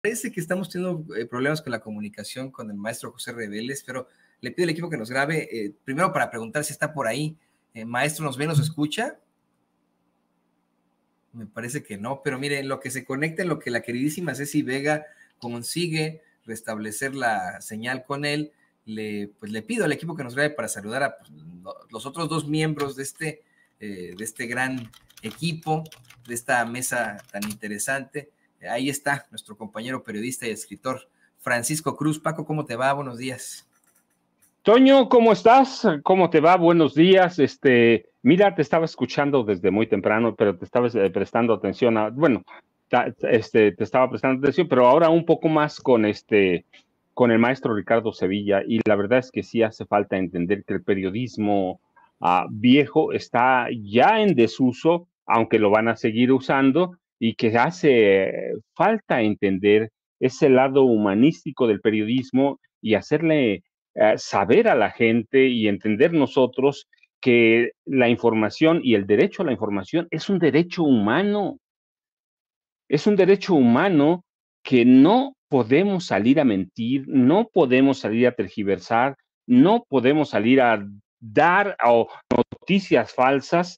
Parece que estamos teniendo problemas con la comunicación con el maestro José Reveles, pero le pido al equipo que nos grabe, primero para preguntar si está por ahí. Maestro, ¿nos ve, nos escucha? Me parece que no, pero mire, en lo que se conecta, en lo que la queridísima Ceci Vega consigue restablecer la señal con él, pues le pido al equipo que nos grabe para saludar a pues, los otros dos miembros de este gran equipo, de esta mesa tan interesante. Ahí está nuestro compañero periodista y escritor Francisco Cruz. Paco, ¿cómo te va? Buenos días. Toño, ¿cómo estás? ¿Cómo te va? Buenos días. Mira, te estaba escuchando desde muy temprano, pero te estabas prestando atención te estaba prestando atención, pero ahora un poco más con el maestro Ricardo Sevilla, y la verdad es que sí hace falta entender que el periodismo viejo está ya en desuso, aunque lo van a seguir usando, y que hace falta entender ese lado humanístico del periodismo y hacerle saber a la gente y entender nosotros que la información y el derecho a la información es un derecho humano. Es un derecho humano que no podemos salir a mentir, no podemos salir a tergiversar, no podemos salir a dar noticias falsas.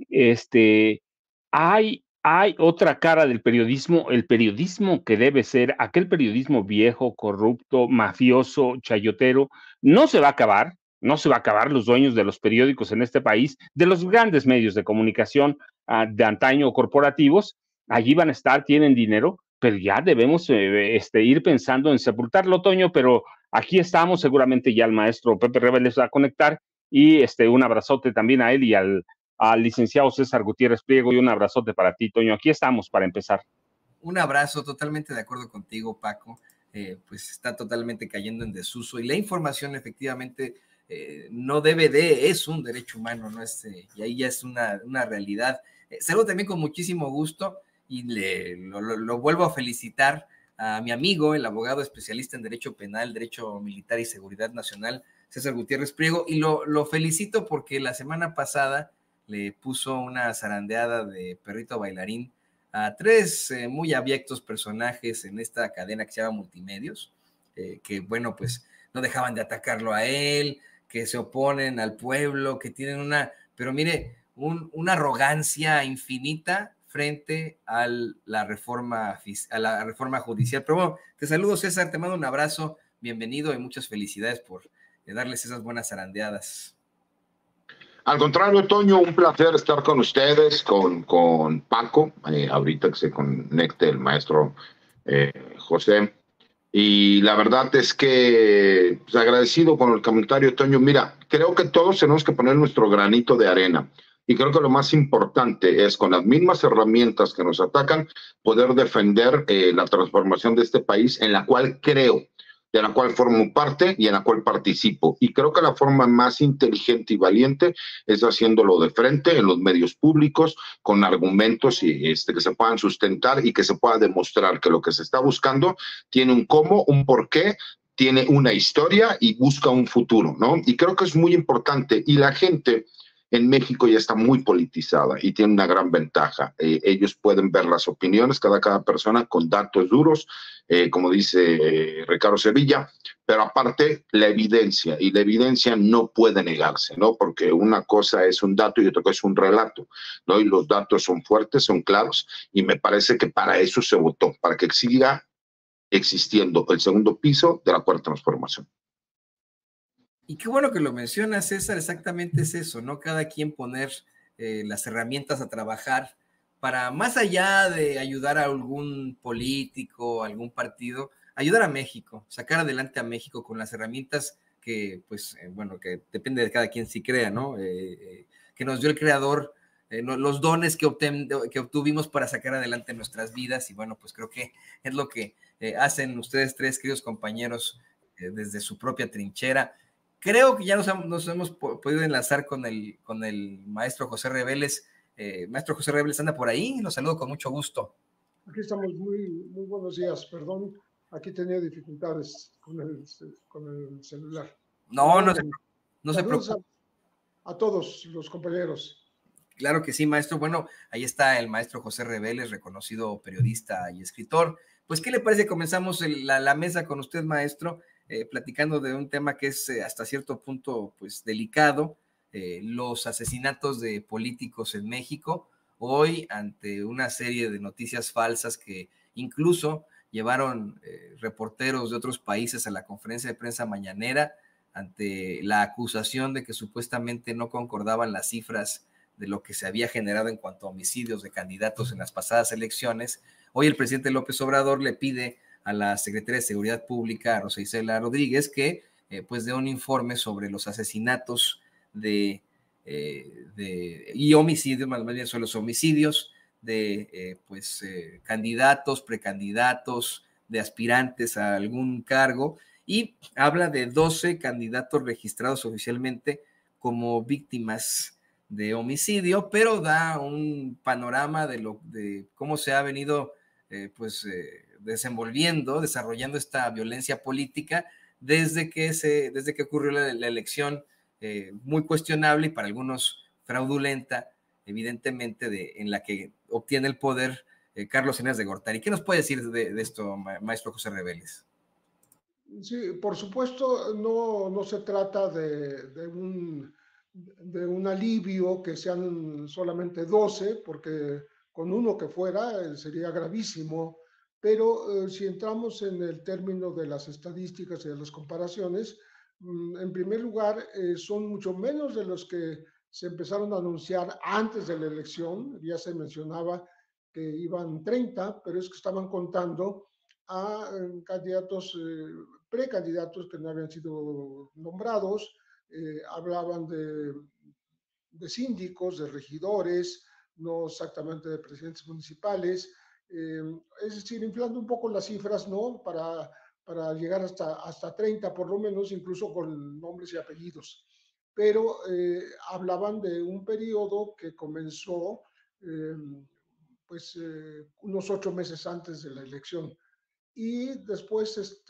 Hay otra cara del periodismo, el periodismo que debe ser aquel periodismo viejo, corrupto, mafioso, chayotero. No se va a acabar, no se va a acabar. Los dueños de los periódicos en este país, de los grandes medios de comunicación de antaño corporativos, allí van a estar, tienen dinero, pero ya debemos ir pensando en sepultarlo, Toño, pero aquí estamos, seguramente ya el maestro Pepe Reveles va a conectar, y un abrazote también a él y al licenciado César Gutiérrez Priego, y un abrazote para ti, Toño. Aquí estamos para empezar. Un abrazo, totalmente de acuerdo contigo, Paco. Pues está totalmente cayendo en desuso, y la información efectivamente no es un derecho humano, ¿no? Y ahí ya es una realidad. Saludo también con muchísimo gusto, y lo vuelvo a felicitar a mi amigo, el abogado especialista en Derecho Penal, Derecho Militar y Seguridad Nacional, César Gutiérrez Priego, y lo felicito porque la semana pasada le puso una zarandeada de perrito bailarín a tres muy abyectos personajes en esta cadena que se llama Multimedios, que bueno, pues no dejaban de atacarlo a él, que se oponen al pueblo, que tienen pero mire, una arrogancia infinita frente a la reforma judicial. Pero bueno, te saludo, César, te mando un abrazo, bienvenido y muchas felicidades por darles esas buenas zarandeadas. Al contrario, Toño, un placer estar con ustedes, con Paco, ahorita que se conecte el maestro José. Y la verdad es que pues, agradecido con el comentario, Toño. Mira, creo que todos tenemos que poner nuestro granito de arena. Y creo que lo más importante es, con las mismas herramientas que nos atacan, poder defender la transformación de este país, en la cual creo, de la cual formo parte y en la cual participo. Y creo que la forma más inteligente y valiente es haciéndolo de frente en los medios públicos, con argumentos que se puedan sustentar y que se pueda demostrar que lo que se está buscando tiene un cómo, un por qué, tiene una historia y busca un futuro, ¿no? Y creo que es muy importante. Y la gente en México ya está muy politizada y tiene una gran ventaja. Ellos pueden ver las opiniones cada persona con datos duros, como dice Ricardo Sevilla, pero aparte la evidencia, y la evidencia no puede negarse, ¿no? Porque una cosa es un dato y otra cosa es un relato, ¿no? Y los datos son fuertes, son claros, y me parece que para eso se votó, para que siga existiendo el segundo piso de la cuarta transformación. Y qué bueno que lo mencionas, César, exactamente es eso, ¿no? Cada quien poner las herramientas a trabajar para, más allá de ayudar a algún político, algún partido, ayudar a México, sacar adelante a México con las herramientas que, pues, bueno, que depende de cada quien si crea, ¿no? Que nos dio el Creador, los dones que obtuvimos para sacar adelante nuestras vidas, y bueno, pues creo que es lo que hacen ustedes tres, queridos compañeros, desde su propia trinchera. Creo que ya nos hemos podido enlazar con el maestro José Reveles. Maestro José Reveles, ¿anda por ahí? Los saludo con mucho gusto. Aquí estamos, muy buenos días. Perdón, aquí tenía dificultades con el celular. No se preocupe. A todos los compañeros. Claro que sí, maestro. Bueno, ahí está el maestro José Reveles, reconocido periodista y escritor. Pues, ¿qué le parece? Comenzamos la mesa con usted, maestro, platicando de un tema que es hasta cierto punto, pues, delicado, los asesinatos de políticos en México, hoy ante una serie de noticias falsas que incluso llevaron reporteros de otros países a la conferencia de prensa mañanera, ante la acusación de que supuestamente no concordaban las cifras de lo que se había generado en cuanto a homicidios de candidatos en las pasadas elecciones. Hoy el presidente López Obrador le pide a la Secretaría de Seguridad Pública, a Rosa Isela Rodríguez, que pues dé un informe sobre los asesinatos y homicidios, más bien son los homicidios de candidatos, precandidatos, de aspirantes a algún cargo, y habla de 12 candidatos registrados oficialmente como víctimas de homicidio, pero da un panorama de cómo se ha venido desarrollando esta violencia política desde que ocurrió la elección muy cuestionable y para algunos fraudulenta, evidentemente, en la que obtiene el poder Carlos Salinas de Gortari. ¿Qué nos puede decir de esto, maestro José Reveles? Sí, por supuesto, no se trata de un alivio que sean solamente 12, porque con uno que fuera sería gravísimo, pero si entramos en el término de las estadísticas y de las comparaciones, en primer lugar, son mucho menos de los que se empezaron a anunciar antes de la elección. Ya se mencionaba que iban 30, pero es que estaban contando a candidatos, precandidatos que no habían sido nombrados, hablaban de síndicos, de regidores, no exactamente de presidentes municipales, es decir, inflando un poco las cifras, ¿no? Para llegar hasta 30 por lo menos, incluso con nombres y apellidos. Pero hablaban de un periodo que comenzó unos 8 meses antes de la elección. Y después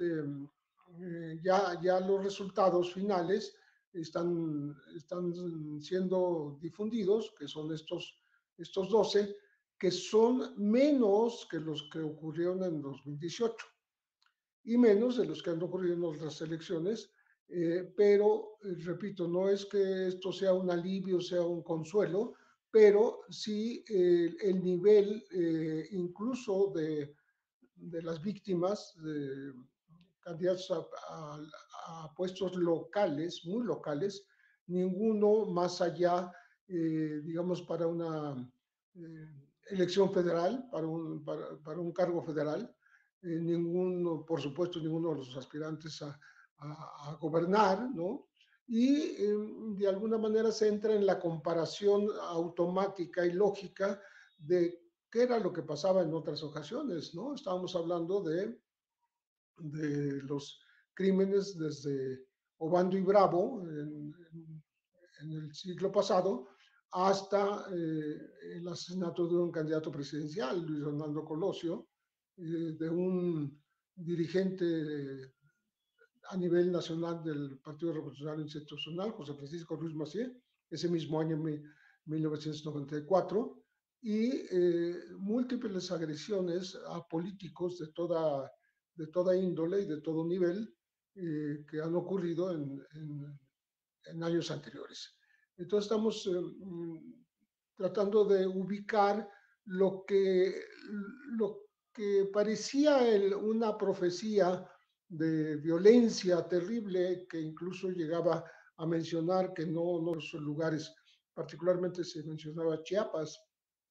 ya los resultados finales están siendo difundidos, que son estos 12, que son menos que los que ocurrieron en 2018 y menos de los que han ocurrido en otras elecciones, pero repito, no es que esto sea un alivio, sea un consuelo, pero sí el nivel incluso de las víctimas, de candidatos a puestos locales, muy locales, ninguno más allá, digamos, para una eh, elección federal, para un cargo federal. Ninguno, por supuesto, ninguno de los aspirantes a gobernar, ¿no? Y de alguna manera se entra en la comparación automática y lógica de qué era lo que pasaba en otras ocasiones, ¿no? Estábamos hablando de los crímenes desde Obando y Bravo en el siglo pasado hasta el asesinato de un candidato presidencial, Luis Donaldo Colosio, de un dirigente a nivel nacional del Partido Revolucionario Institucional, José Francisco Ruiz Massieu, ese mismo año 1994, y múltiples agresiones a políticos de toda índole y de todo nivel que han ocurrido en años anteriores. Entonces estamos tratando de ubicar lo que parecía una profecía de violencia terrible que incluso llegaba a mencionar que no los lugares, particularmente se mencionaba Chiapas,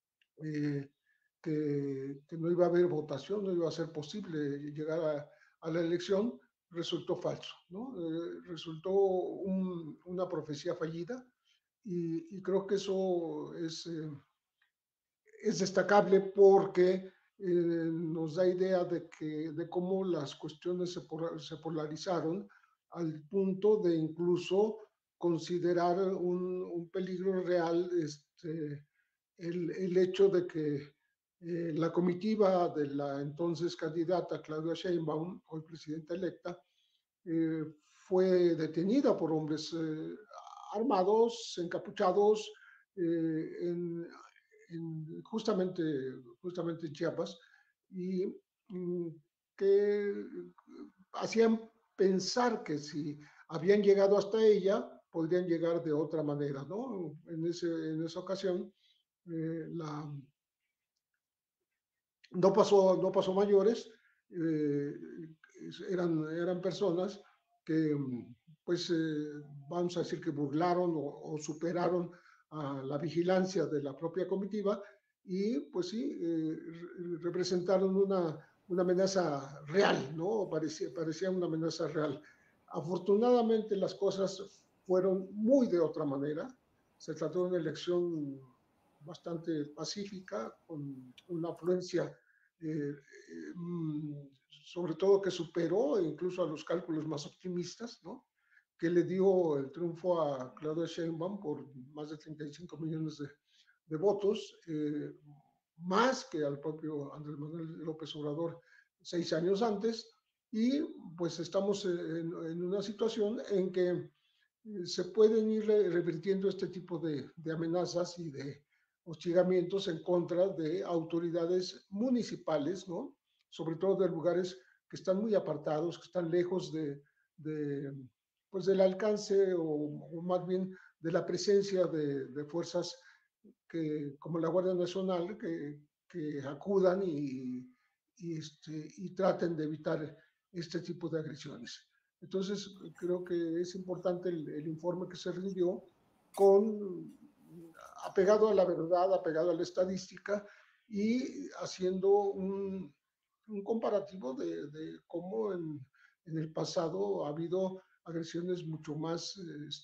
que no iba a haber votación, no iba a ser posible llegar a la elección, resultó falso, ¿no? Resultó una profecía fallida y creo que eso es destacable porque nos da idea de cómo las cuestiones se polarizaron al punto de incluso considerar un peligro real el hecho de que la comitiva de la entonces candidata Claudia Sheinbaum, hoy presidenta electa, eh, fue detenida por hombres armados, encapuchados, eh, en, justamente en Chiapas, y que hacían pensar que si habían llegado hasta ella, podrían llegar de otra manera, ¿no? En esa ocasión, no pasó mayores, eran personas que, pues, vamos a decir que burlaron o superaron a la vigilancia de la propia comitiva y, pues sí, representaron una amenaza real, ¿no? Parecía una amenaza real. Afortunadamente las cosas fueron muy de otra manera. Se trató de una elección bastante pacífica, con una afluencia sobre todo que superó incluso a los cálculos más optimistas, ¿no? Que le dio el triunfo a Claudia Sheinbaum por más de 35 millones de votos, más que al propio Andrés Manuel López Obrador 6 años antes, y pues estamos en una situación en que se pueden ir revirtiendo este tipo de amenazas y de hostigamientos en contra de autoridades municipales, ¿no? Sobre todo de lugares que están muy apartados, que están lejos pues del alcance o más bien de la presencia de fuerzas como la Guardia Nacional que acudan y traten de evitar este tipo de agresiones. Entonces, creo que es importante el informe que se rindió apegado a la verdad, apegado a la estadística y haciendo un comparativo de cómo en el pasado ha habido agresiones mucho más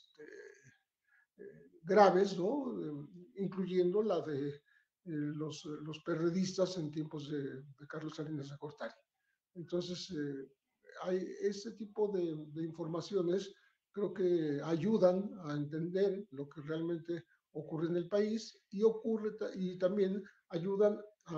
graves, ¿no? Incluyendo la de los perredistas en tiempos de Carlos Salinas de Gortari. Entonces, hay este tipo de informaciones, creo que ayudan a entender lo que realmente ocurre en el país y también ayudan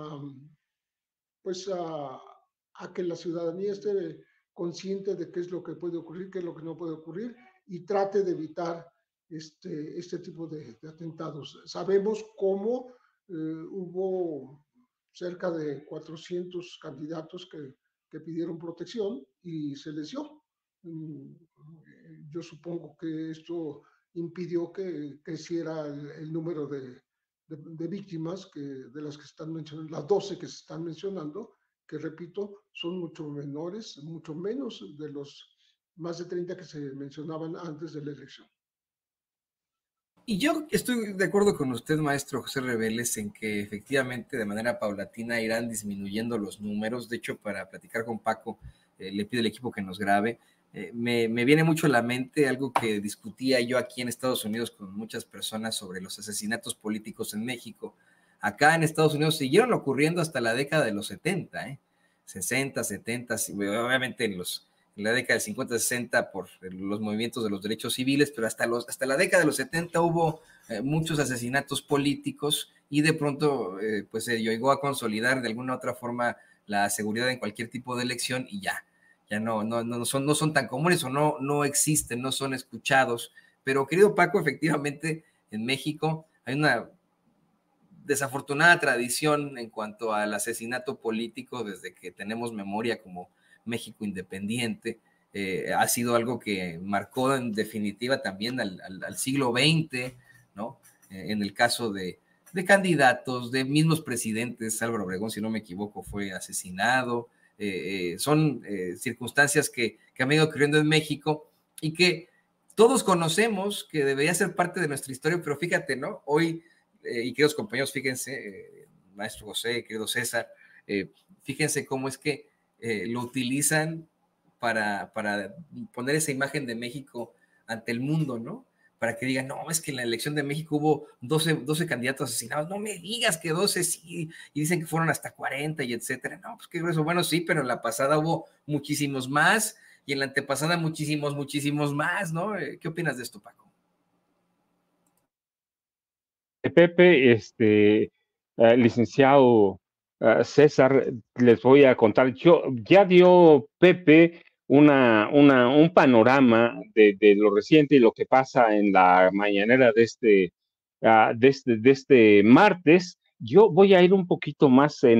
pues a que la ciudadanía esté consciente de qué es lo que puede ocurrir, qué es lo que no puede ocurrir y trate de evitar este tipo de atentados. Sabemos cómo hubo cerca de 400 candidatos que pidieron protección y se les dio. Yo supongo que esto impidió que creciera el número de víctimas de las que están mencionando, las 12 que se están mencionando, que repito, son mucho menores, mucho menos de los más de 30 que se mencionaban antes de la elección. Y yo estoy de acuerdo con usted, maestro José Reveles, en que efectivamente de manera paulatina irán disminuyendo los números. De hecho, para platicar con Paco, le pido al equipo que nos grabe. Me viene mucho a la mente algo que discutía yo aquí en Estados Unidos con muchas personas sobre los asesinatos políticos en México. Acá en Estados Unidos siguieron ocurriendo hasta la década de los 70, 60, 70, obviamente en la década del 50-60 por los movimientos de los derechos civiles, pero hasta la década de los 70 hubo muchos asesinatos políticos y de pronto pues se llegó a consolidar de alguna u otra forma la seguridad en cualquier tipo de elección y ya no son tan comunes o no existen, no son escuchados. Pero querido Paco, efectivamente en México hay una desafortunada tradición en cuanto al asesinato político desde que tenemos memoria como México independiente. Ha sido algo que marcó en definitiva también al siglo XX, ¿no? En el caso de candidatos, de mismos presidentes. Álvaro Obregón, si no me equivoco, fue asesinado. Son circunstancias que han venido ocurriendo en México y que todos conocemos, que debería ser parte de nuestra historia, pero fíjate, ¿no? Hoy, y queridos compañeros, fíjense, maestro José, querido César, fíjense cómo es que lo utilizan para poner esa imagen de México ante el mundo, ¿no? Para que digan, no, es que en la elección de México hubo 12 candidatos asesinados, no me digas que 12 sí, y dicen que fueron hasta 40 y etcétera. No, pues qué grueso. Bueno, sí, pero en la pasada hubo muchísimos más y en la antepasada muchísimos más, ¿no? ¿Qué opinas de esto, Paco? Pepe, licenciado César, les voy a contar, ya dio Pepe un panorama de lo reciente y lo que pasa en la mañanera de este martes. Yo voy a ir un poquito más en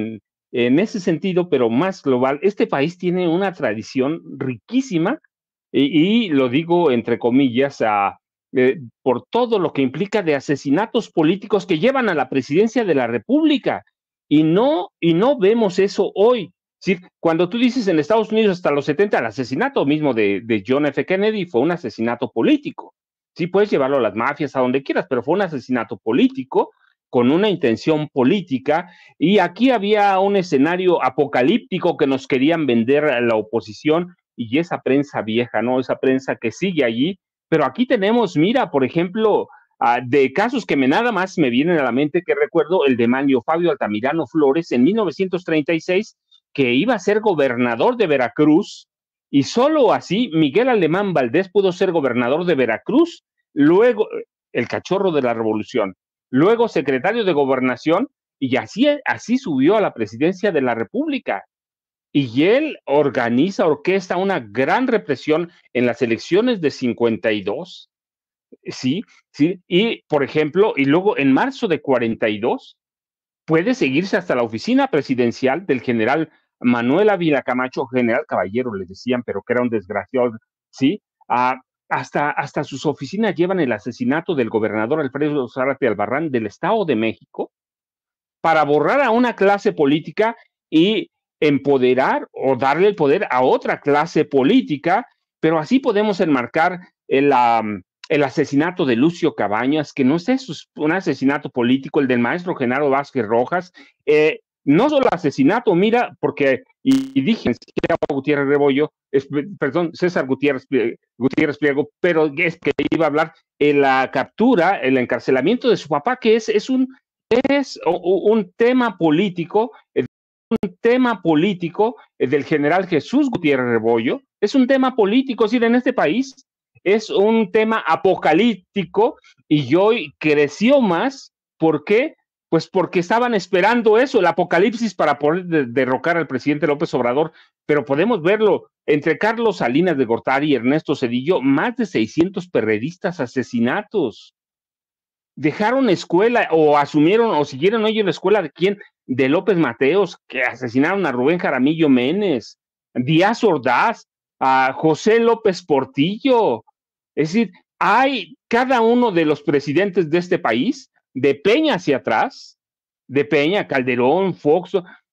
en ese sentido, pero más global, este país tiene una tradición riquísima, y lo digo entre comillas, por todo lo que implica de asesinatos políticos que llevan a la presidencia de la República, y no vemos eso hoy. Sí, cuando tú dices en Estados Unidos hasta los 70, el asesinato mismo de John F. Kennedy fue un asesinato político. Sí, puedes llevarlo a las mafias, a donde quieras, pero fue un asesinato político con una intención política, y aquí había un escenario apocalíptico que nos querían vender a la oposición y esa prensa vieja, ¿no? Esa prensa que sigue allí, pero aquí tenemos, mira, por ejemplo, de casos que nada más me vienen a la mente, que recuerdo el de Manlio Fabio Altamirano Flores en 1936, que iba a ser gobernador de Veracruz, y solo así Miguel Alemán Valdés pudo ser gobernador de Veracruz, luego el cachorro de la revolución, luego secretario de Gobernación, y así subió a la presidencia de la República. Y él orquesta una gran represión en las elecciones de 52, sí, y por ejemplo, y luego en marzo de 42, puede seguirse hasta la oficina presidencial del general Manuel Ávila Camacho, general caballero le decían, pero que era un desgraciado, sí, hasta sus oficinas llevan el asesinato del gobernador Alfredo Zárate Albarrán del Estado de México, para borrar a una clase política y empoderar o darle el poder a otra clase política, pero así podemos enmarcar el asesinato de Lucio Cabañas, que no es un asesinato político, el del maestro Genaro Vázquez Rojas, no solo asesinato, mira, porque, y dije, Gutiérrez Rebollo, perdón, César Gutiérrez Pliego, pero es que iba a hablar en la captura, el encarcelamiento de su papá, que es un tema político, del general Jesús Gutiérrez Rebollo, es un tema político, es decir, en este país es un tema apocalíptico, y hoy creció más. ¿Por qué? Pues porque estaban esperando eso, el apocalipsis, para poder derrocar al presidente López Obrador, pero podemos verlo entre Carlos Salinas de Gortari y Ernesto Zedillo, más de 600 perredistas asesinatos. Dejaron escuela o asumieron o siguieron ellos la escuela de quién, de López Mateos, que asesinaron a Rubén Jaramillo Menes, Díaz Ordaz, a José López Portillo. Es decir, hay cada uno de los presidentes de este país, de Peña hacia atrás, de Peña, Calderón, Fox,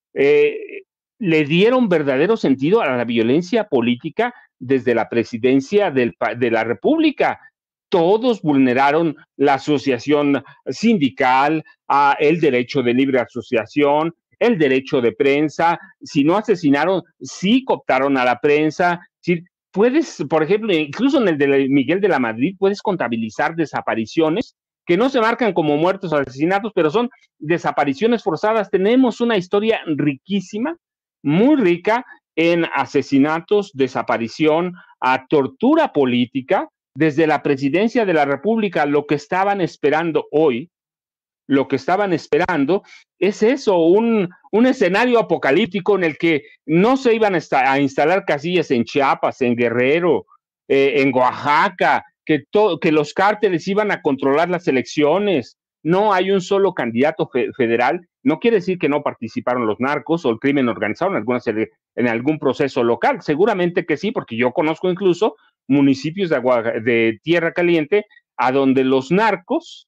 le dieron verdadero sentido a la violencia política desde la presidencia de la República. Todos vulneraron la asociación sindical, el derecho de libre asociación, el derecho de prensa. Si no asesinaron, sí cooptaron a la prensa. Si puedes, por ejemplo, incluso en el de Miguel de la Madrid, puedes contabilizar desapariciones que no se marcan como muertos o asesinatos, pero son desapariciones forzadas. Tenemos una historia riquísima, muy rica en asesinatos, desaparición, tortura política, desde la presidencia de la República. Lo que estaban esperando hoy, lo que estaban esperando es eso, un escenario apocalíptico en el que no se iban a instalar casillas en Chiapas, en Guerrero, en Oaxaca, que los cárteles iban a controlar las elecciones. No hay un solo candidato federal. No quiere decir que no participaron los narcos o el crimen organizado en algún proceso local. Seguramente que sí, porque yo conozco incluso municipios de Tierra Caliente a donde los narcos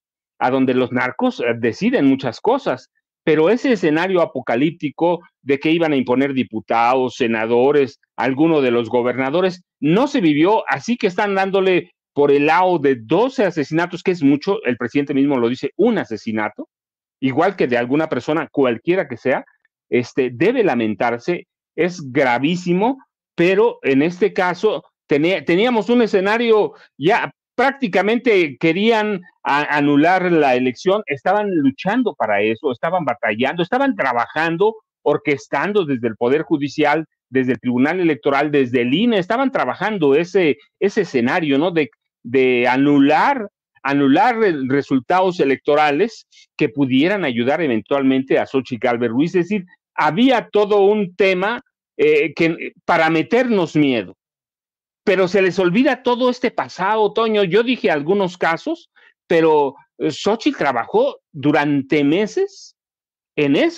deciden muchas cosas, pero ese escenario apocalíptico de que iban a imponer diputados, senadores, alguno de los gobernadores, no se vivió, así que están dándole por el lado de 12 asesinatos, que es mucho, el presidente mismo lo dice, un asesinato, igual que de alguna persona, cualquiera que sea, debe lamentarse, es gravísimo, pero en este caso teníamos un escenario ya prácticamente querían anular la elección, estaban luchando para eso, estaban batallando, estaban trabajando, orquestando desde el Poder Judicial, desde el Tribunal Electoral, desde el INE, estaban trabajando ese escenario, ¿no? De anular resultados electorales que pudieran ayudar eventualmente a Xochitl Gálvez Ruiz. Es decir, había todo un tema para meternos miedo. Pero se les olvida todo este pasado, Toño. Yo dije algunos casos, pero Xochitl trabajó durante meses en eso.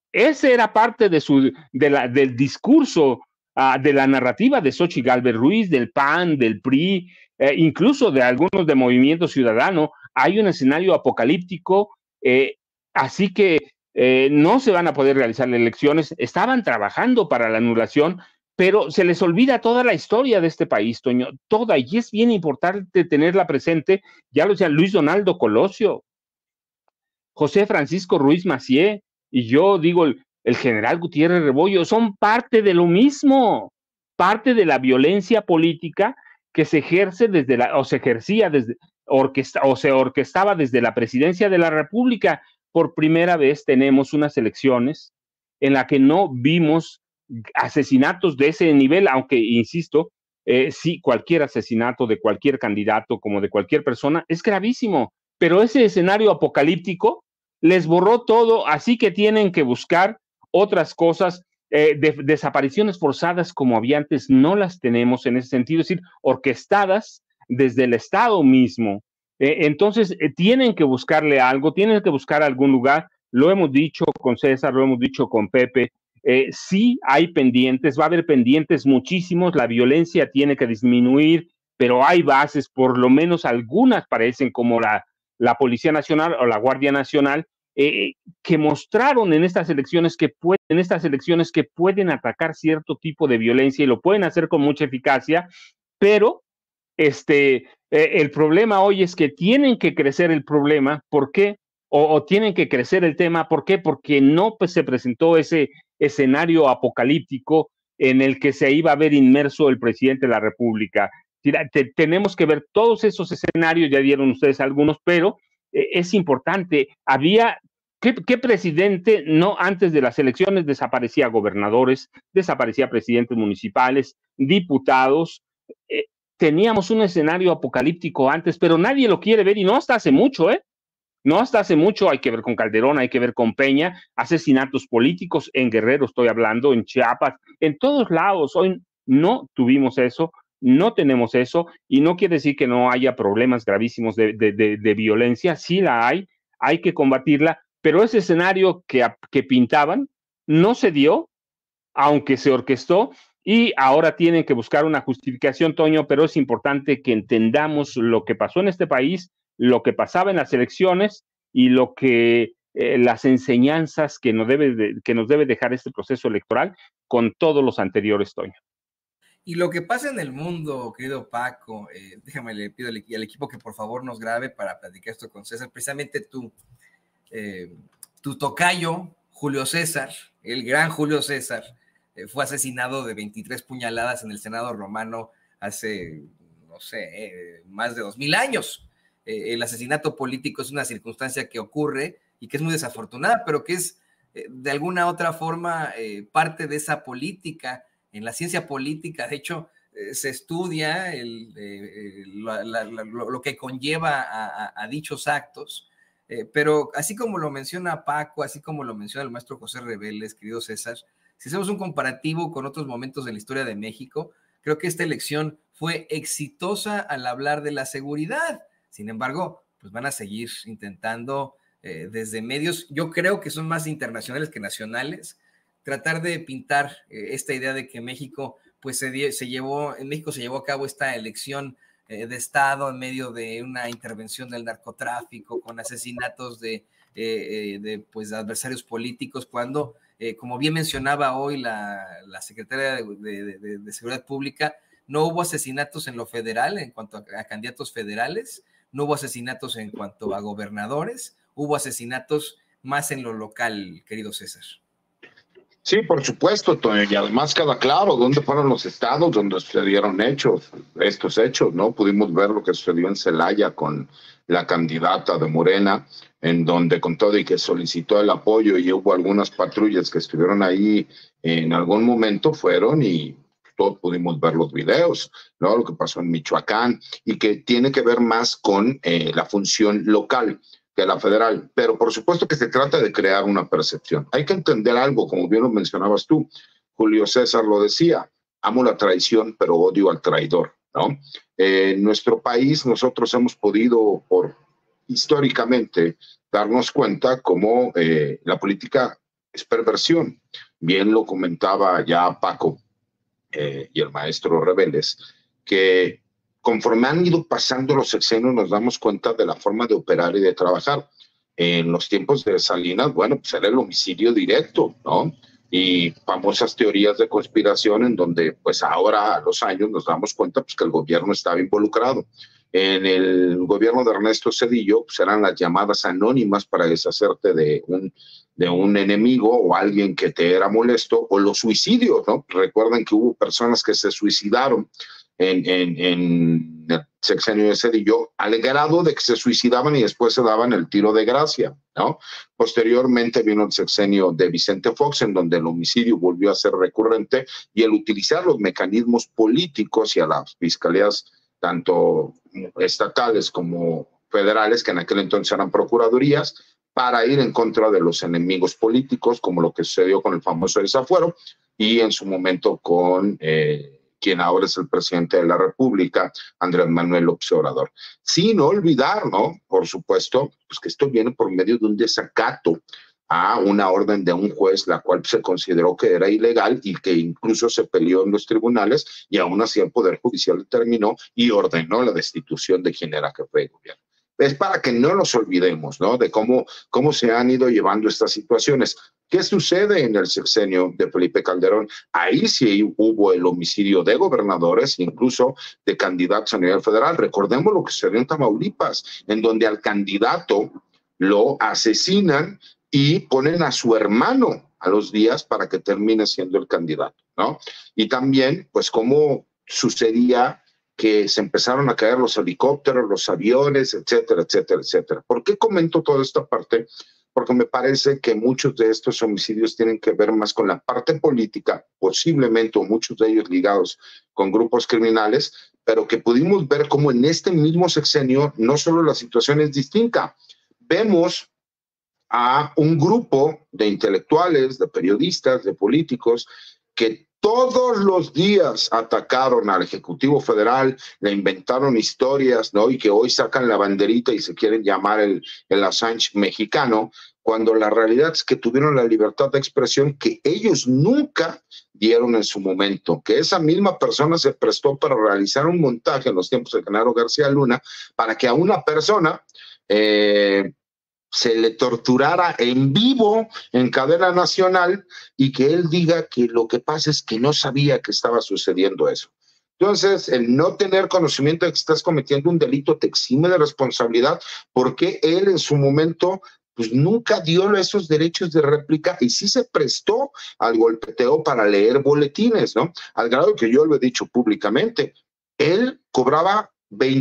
Ese era parte del discurso, de la narrativa de Xochitl Gálvez Ruiz, del PAN, del PRI, incluso de algunos de Movimiento Ciudadano. Hay un escenario apocalíptico, así que no se van a poder realizar las elecciones. Estaban trabajando para la anulación, pero se les olvida toda la historia de este país, Toño, toda, y es bien importante tenerla presente. Ya lo decía Luis Donaldo Colosio, José Francisco Ruiz Massieu, y yo digo, el general Gutiérrez Rebollo, son parte de lo mismo, parte de la violencia política que se ejerce o se ejercía o se orquestaba desde la presidencia de la República. Por primera vez tenemos unas elecciones en las que no vimos asesinatos de ese nivel, aunque, insisto, sí, cualquier asesinato de cualquier candidato como de cualquier persona es gravísimo, pero ese escenario apocalíptico les borró todo, así que tienen que buscar otras cosas. Desapariciones forzadas como había antes no las tenemos en ese sentido, es decir, orquestadas desde el Estado mismo. Entonces, tienen que buscarle algo, tienen que buscar algún lugar. Lo hemos dicho con César, lo hemos dicho con Pepe. Sí hay pendientes, va a haber pendientes muchísimos, la violencia tiene que disminuir, pero hay bases, por lo menos algunas parecen como la Policía Nacional o la Guardia Nacional, que mostraron en estas elecciones que pueden atacar cierto tipo de violencia y lo pueden hacer con mucha eficacia, pero el problema hoy es que tienen que crecer el problema. ¿Por qué? O tienen que crecer el tema. ¿Por qué? Porque no se presentó ese escenario apocalíptico en el que se iba a ver inmerso el presidente de la República. Tenemos que ver todos esos escenarios, ya dieron ustedes algunos, pero es importante. ¿Qué presidente no antes de las elecciones desaparecía gobernadores, desaparecía presidentes municipales, diputados? Teníamos un escenario apocalíptico antes, pero nadie lo quiere ver, y no hasta hace mucho, no hasta hace mucho. Hay que ver con Calderón, hay que ver con Peña, asesinatos políticos en Guerrero, estoy hablando, en Chiapas, en todos lados. Hoy no tuvimos eso, no tenemos eso, y no quiere decir que no haya problemas gravísimos de violencia. Sí la hay que combatirla, pero ese escenario que pintaban no se dio, aunque se orquestó, y ahora tienen que buscar una justificación, Toño, pero es importante que entendamos lo que pasó en este país, lo que pasaba en las elecciones y lo que las enseñanzas que nos debe dejar este proceso electoral con todos los anteriores, Toño. Y lo que pasa en el mundo, querido Paco, déjame, le pido al equipo que por favor nos grabe para platicar esto con César. Precisamente tu tocayo, Julio César, el gran Julio César, fue asesinado de 23 puñaladas en el Senado romano hace, no sé, más de 2000 años. El asesinato político es una circunstancia que ocurre y que es muy desafortunada, pero que es de alguna otra forma parte de esa política. En la ciencia política, de hecho, se estudia lo que conlleva a dichos actos, pero así como lo menciona Paco, así como lo menciona el maestro José Reveles, querido César, si hacemos un comparativo con otros momentos de la historia de México, creo que esta elección fue exitosa al hablar de la seguridad. Sin embargo, pues van a seguir intentando desde medios, yo creo que son más internacionales que nacionales, tratar de pintar esta idea de que México, pues en México se llevó a cabo esta elección de Estado en medio de una intervención del narcotráfico, con asesinatos de adversarios políticos, cuando, como bien mencionaba hoy la secretaria de Seguridad Pública, no hubo asesinatos en lo federal, en cuanto a candidatos federales, no hubo asesinatos en cuanto a gobernadores, hubo asesinatos más en lo local, querido César. Sí, por supuesto, Toño, y además queda claro dónde fueron los estados donde sucedieron estos hechos, ¿no? Pudimos ver lo que sucedió en Celaya con la candidata de Morena, en donde con todo y que solicitó el apoyo y hubo algunas patrullas que estuvieron ahí en algún momento, fueron y todos pudimos ver los videos, ¿no? Lo que pasó en Michoacán, y que tiene que ver más con la función local que la federal, pero por supuesto que se trata de crear una percepción. Hay que entender algo, como bien lo mencionabas tú, Julio César lo decía, amo la traición, pero odio al traidor, ¿no? En nuestro país nosotros hemos podido, históricamente, darnos cuenta cómo la política es perversión. Bien lo comentaba ya Paco y el maestro Rebeles, que conforme han ido pasando los sexenios nos damos cuenta de la forma de operar y de trabajar. En los tiempos de Salinas, bueno, pues era el homicidio directo, ¿no? Y famosas teorías de conspiración en donde, pues ahora a los años nos damos cuenta pues, que el gobierno estaba involucrado. En el gobierno de Ernesto Zedillo, pues eran las llamadas anónimas para deshacerte de un enemigo o alguien que te era molesto, o los suicidios, ¿no? Recuerden que hubo personas que se suicidaron en el sexenio de Zedillo, al grado de que se suicidaban y después se daban el tiro de gracia, ¿no? Posteriormente vino el sexenio de Vicente Fox, en donde el homicidio volvió a ser recurrente, y el utilizar los mecanismos políticos y a las fiscalías, tanto estatales como federales, que en aquel entonces eran procuradurías, para ir en contra de los enemigos políticos, como lo que sucedió con el famoso desafuero, y en su momento con quien ahora es el presidente de la República, Andrés Manuel López Obrador. Sin olvidar, ¿no? Por supuesto, pues que esto viene por medio de un desacato a una orden de un juez, la cual se consideró que era ilegal y que incluso se peleó en los tribunales, y aún así el Poder Judicial determinó y ordenó la destitución de quien era jefe de gobierno. Es para que no nos olvidemos, ¿no? De cómo se han ido llevando estas situaciones. ¿Qué sucede en el sexenio de Felipe Calderón? Ahí sí hubo el homicidio de gobernadores, incluso de candidatos a nivel federal. Recordemos lo que sucedió en Tamaulipas, en donde al candidato lo asesinan y ponen a su hermano a los días para que termine siendo el candidato, ¿no? Y también, pues, cómo sucedía que se empezaron a caer los helicópteros, los aviones, etcétera, etcétera, etcétera. ¿Por qué comento toda esta parte? Porque me parece que muchos de estos homicidios tienen que ver más con la parte política, posiblemente, o muchos de ellos ligados con grupos criminales, pero que pudimos ver cómo en este mismo sexenio no solo la situación es distinta. Vemos a un grupo de intelectuales, de periodistas, de políticos, que todos los días atacaron al Ejecutivo Federal, le inventaron historias, ¿no? Y que hoy sacan la banderita y se quieren llamar el Assange mexicano, cuando la realidad es que tuvieron la libertad de expresión que ellos nunca dieron en su momento, que esa misma persona se prestó para realizar un montaje en los tiempos de Genaro García Luna para que a una persona se le torturara en vivo en cadena nacional y que él diga que lo que pasa es que no sabía que estaba sucediendo eso. Entonces, el no tener conocimiento de que estás cometiendo un delito te exime de responsabilidad, porque él en su momento pues nunca dio esos derechos de réplica y sí se prestó al golpeteo para leer boletines, ¿no? Al grado que yo lo he dicho públicamente, él cobraba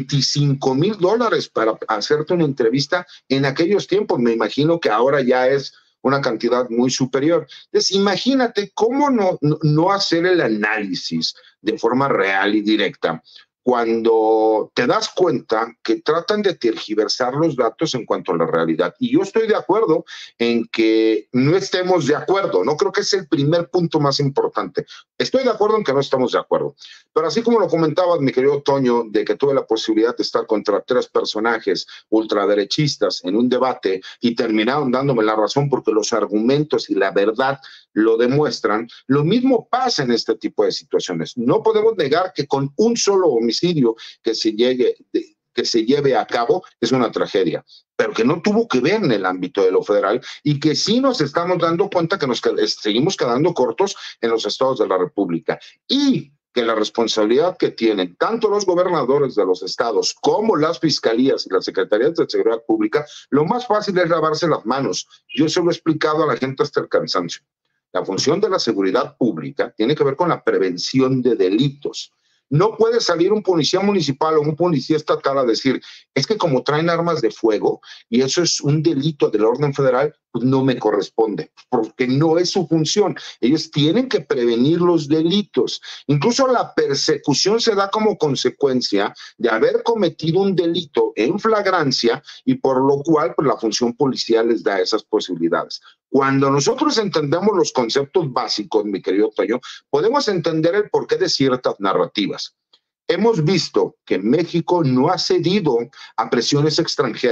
$25,000 para hacerte una entrevista en aquellos tiempos. Me imagino que ahora ya es una cantidad muy superior. Entonces, imagínate cómo no hacer el análisis de forma real y directa cuando te das cuenta que tratan de tergiversar los datos en cuanto a la realidad. Y yo estoy de acuerdo en que no estemos de acuerdo. No creo que es el primer punto más importante. Estoy de acuerdo en que no estamos de acuerdo. Pero así como lo comentabas, mi querido Toño, de que tuve la posibilidad de estar contra 3 personajes ultraderechistas en un debate y terminaron dándome la razón porque los argumentos y la verdad lo demuestran, lo mismo pasa en este tipo de situaciones. No podemos negar que con un solo homicidio que se lleve a cabo es una tragedia, pero que no tuvo que ver en el ámbito de lo federal y que sí nos estamos dando cuenta que nos seguimos quedando cortos en los estados de la República, y que la responsabilidad que tienen tanto los gobernadores de los estados como las fiscalías y las secretarías de seguridad pública, lo más fácil es lavarse las manos. Yo se lo he explicado a la gente hasta el cansancio. La función de la seguridad pública tiene que ver con la prevención de delitos. No puede salir un policía municipal o un policía estatal a decir, es que como traen armas de fuego y eso es un delito del orden federal, pues no me corresponde, porque no es su función. Ellos tienen que prevenir los delitos. Incluso la persecución se da como consecuencia de haber cometido un delito en flagrancia, y por lo cual pues, la función policial les da esas posibilidades. Cuando nosotros entendemos los conceptos básicos, mi querido Toño, podemos entender el porqué de ciertas narrativas. Hemos visto que México no ha cedido a presiones extranjeras.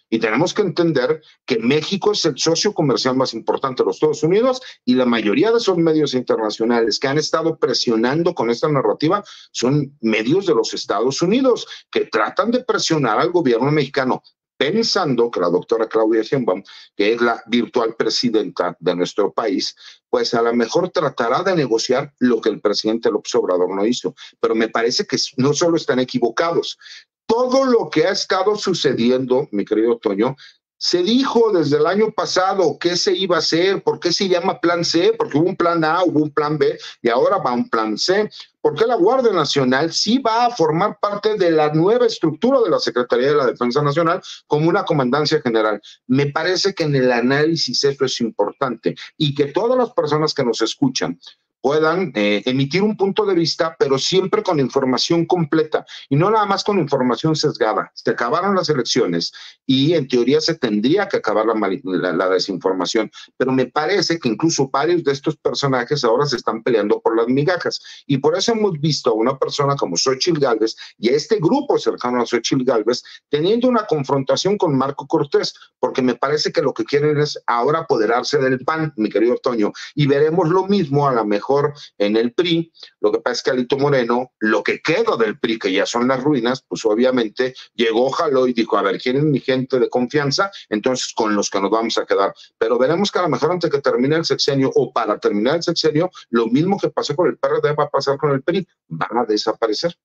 Y tenemos que entender que México es el socio comercial más importante de los Estados Unidos y la mayoría de esos medios internacionales que han estado presionando con esta narrativa son medios de los Estados Unidos que tratan de presionar al gobierno mexicano, pensando que la doctora Claudia Sheinbaum, que es la virtual presidenta de nuestro país, pues a lo mejor tratará de negociar lo que el presidente López Obrador no hizo. Pero me parece que no solo están equivocados. Todo lo que ha estado sucediendo, mi querido Toño, se dijo desde el año pasado qué se iba a hacer, por qué se llama plan C, porque hubo un plan A, hubo un plan B y ahora va un plan C. Porque la Guardia Nacional sí va a formar parte de la nueva estructura de la Secretaría de la Defensa Nacional como una comandancia general. Me parece que en el análisis eso es importante y que todas las personas que nos escuchan puedan emitir un punto de vista, pero siempre con información completa y no nada más con información sesgada. Se acabaron las elecciones y en teoría se tendría que acabar la desinformación, pero me parece que incluso varios de estos personajes ahora se están peleando por las migajas y por eso hemos visto a una persona como Xóchitl Gálvez y a este grupo cercano a Xóchitl Gálvez teniendo una confrontación con Marco Cortés, porque me parece que lo que quieren es ahora apoderarse del PAN, mi querido Toño, y veremos lo mismo a lo mejor en el PRI. Lo que pasa es que Alito Moreno, lo que queda del PRI, que ya son las ruinas, pues obviamente llegó, jaló y dijo, a ver, ¿quieren mi gente de confianza? Entonces con los que nos vamos a quedar. Pero veremos que a lo mejor antes que termine el sexenio o para terminar el sexenio, lo mismo que pasó con el PRD va a pasar con el PRI, van a desaparecer.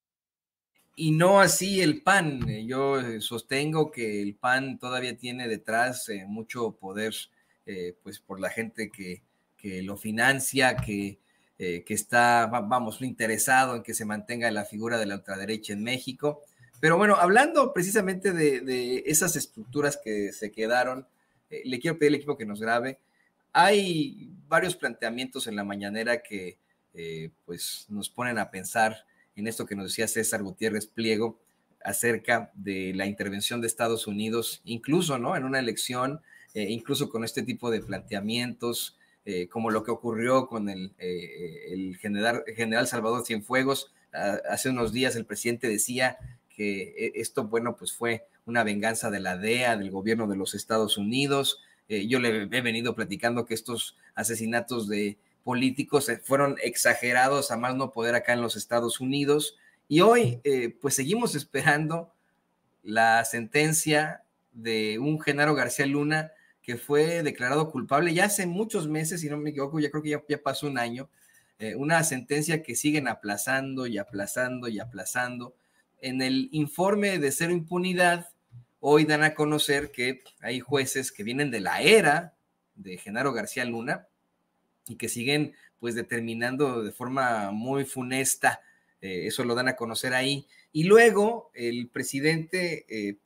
Y no así el PAN. Yo sostengo que el PAN todavía tiene detrás mucho poder, pues por la gente que lo financia, que está, vamos, interesado en que se mantenga la figura de la ultraderecha en México. Pero bueno, hablando precisamente de esas estructuras que se quedaron, le quiero pedir al equipo que nos grabe. Hay varios planteamientos en la mañanera que pues nos ponen a pensar en esto que nos decía César Gutiérrez Pliego acerca de la intervención de Estados Unidos, incluso, ¿no?, en una elección, incluso con este tipo de planteamientos, como lo que ocurrió con el general Salvador Cienfuegos. Hace unos días el presidente decía que esto, bueno, pues fue una venganza de la DEA, del gobierno de los Estados Unidos. Yo le he venido platicando que estos asesinatos de políticos fueron exagerados a más no poder acá en los Estados Unidos. Y hoy, pues seguimos esperando la sentencia de un Genaro García Luna que fue declarado culpable ya hace muchos meses, si no me equivoco, ya creo que ya pasó un año, una sentencia que siguen aplazando y aplazando y aplazando. En el informe de Cero Impunidad, hoy dan a conocer que hay jueces que vienen de la era de Genaro García Luna y que siguen pues determinando de forma muy funesta, eso lo dan a conocer ahí. Y luego el presidente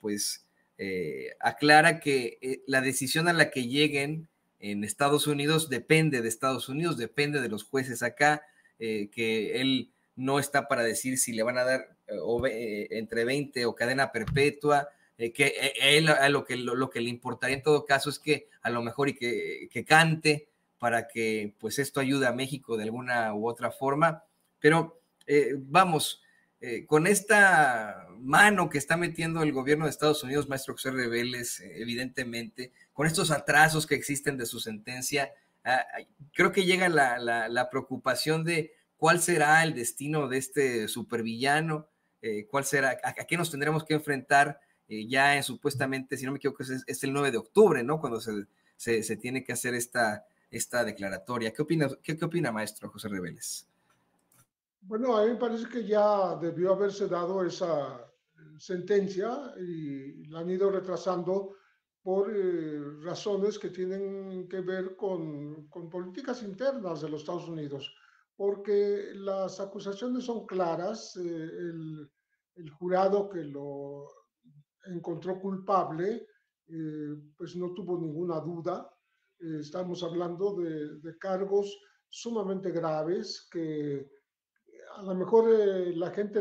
aclara que la decisión a la que lleguen en Estados Unidos depende de Estados Unidos, depende de los jueces acá, que él no está para decir si le van a dar entre 20 o cadena perpetua, que él lo que le importaría en todo caso es que a lo mejor y que cante para que pues esto ayude a México de alguna u otra forma. Pero vamos, con esta mano que está metiendo el gobierno de Estados Unidos, maestro José Reveles, evidentemente, con estos atrasos que existen de su sentencia, creo que llega la preocupación de cuál será el destino de este supervillano, cuál será, a qué nos tendremos que enfrentar ya supuestamente, si no me equivoco, es el 9 de octubre, ¿no?, cuando se tiene que hacer esta declaratoria. ¿Qué opina, maestro José Reveles? Bueno, a mí me parece que ya debió haberse dado esa sentencia y la han ido retrasando por razones que tienen que ver con políticas internas de los Estados Unidos, porque las acusaciones son claras. El jurado que lo encontró culpable, pues no tuvo ninguna duda. Estamos hablando de cargos sumamente graves que a lo mejor la gente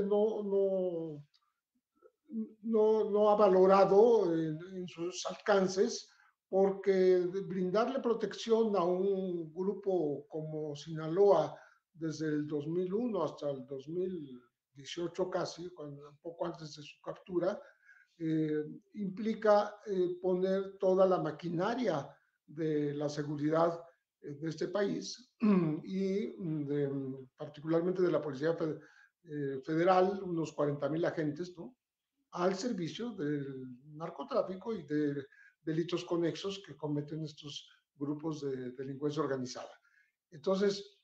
no ha valorado en sus alcances, porque brindarle protección a un grupo como Sinaloa desde el 2001 hasta el 2018 casi, un poco antes de su captura, implica poner toda la maquinaria de la seguridad de este país y particularmente de la Policía Federal, unos 40,000 agentes, ¿no?, al servicio del narcotráfico y de delitos conexos que cometen estos grupos de delincuencia organizada. Entonces,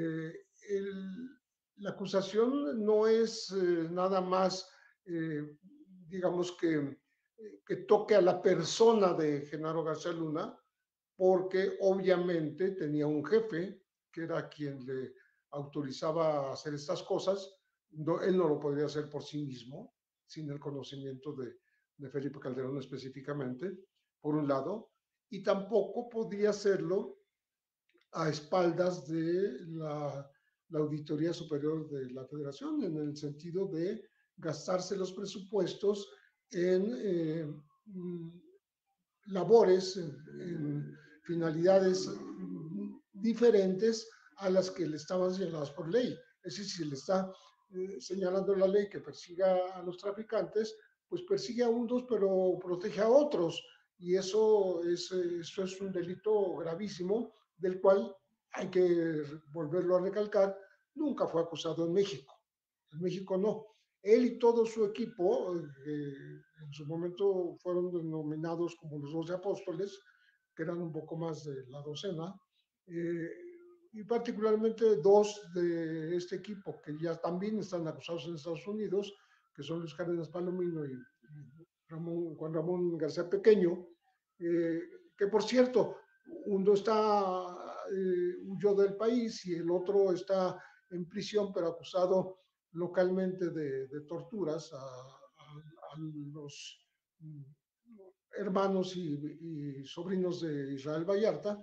la acusación no es nada más, digamos, que toque a la persona de Genaro García Luna, porque obviamente tenía un jefe que era quien le autorizaba a hacer estas cosas. No, él no lo podría hacer por sí mismo, sin el conocimiento de Felipe Calderón específicamente, por un lado, y tampoco podía hacerlo a espaldas de la Auditoría Superior de la Federación, en el sentido de gastarse los presupuestos en labores, en finalidades diferentes a las que le estaban señaladas por ley. Es decir, si le está señalando la ley que persiga a los traficantes, pues persigue a unos, pero protege a otros. Y eso es un delito gravísimo, del cual hay que volverlo a recalcar, nunca fue acusado en México. En México no. Él y todo su equipo, en su momento fueron denominados como los 12 apóstoles, que eran un poco más de la docena, y particularmente dos de este equipo, que ya también están acusados en Estados Unidos, que son Luis Cárdenas Palomino y Juan Ramón García Pequeño, que por cierto, uno huyó del país y el otro está en prisión, pero acusado localmente de torturas a los hermanos y sobrinos de Israel Vallarta.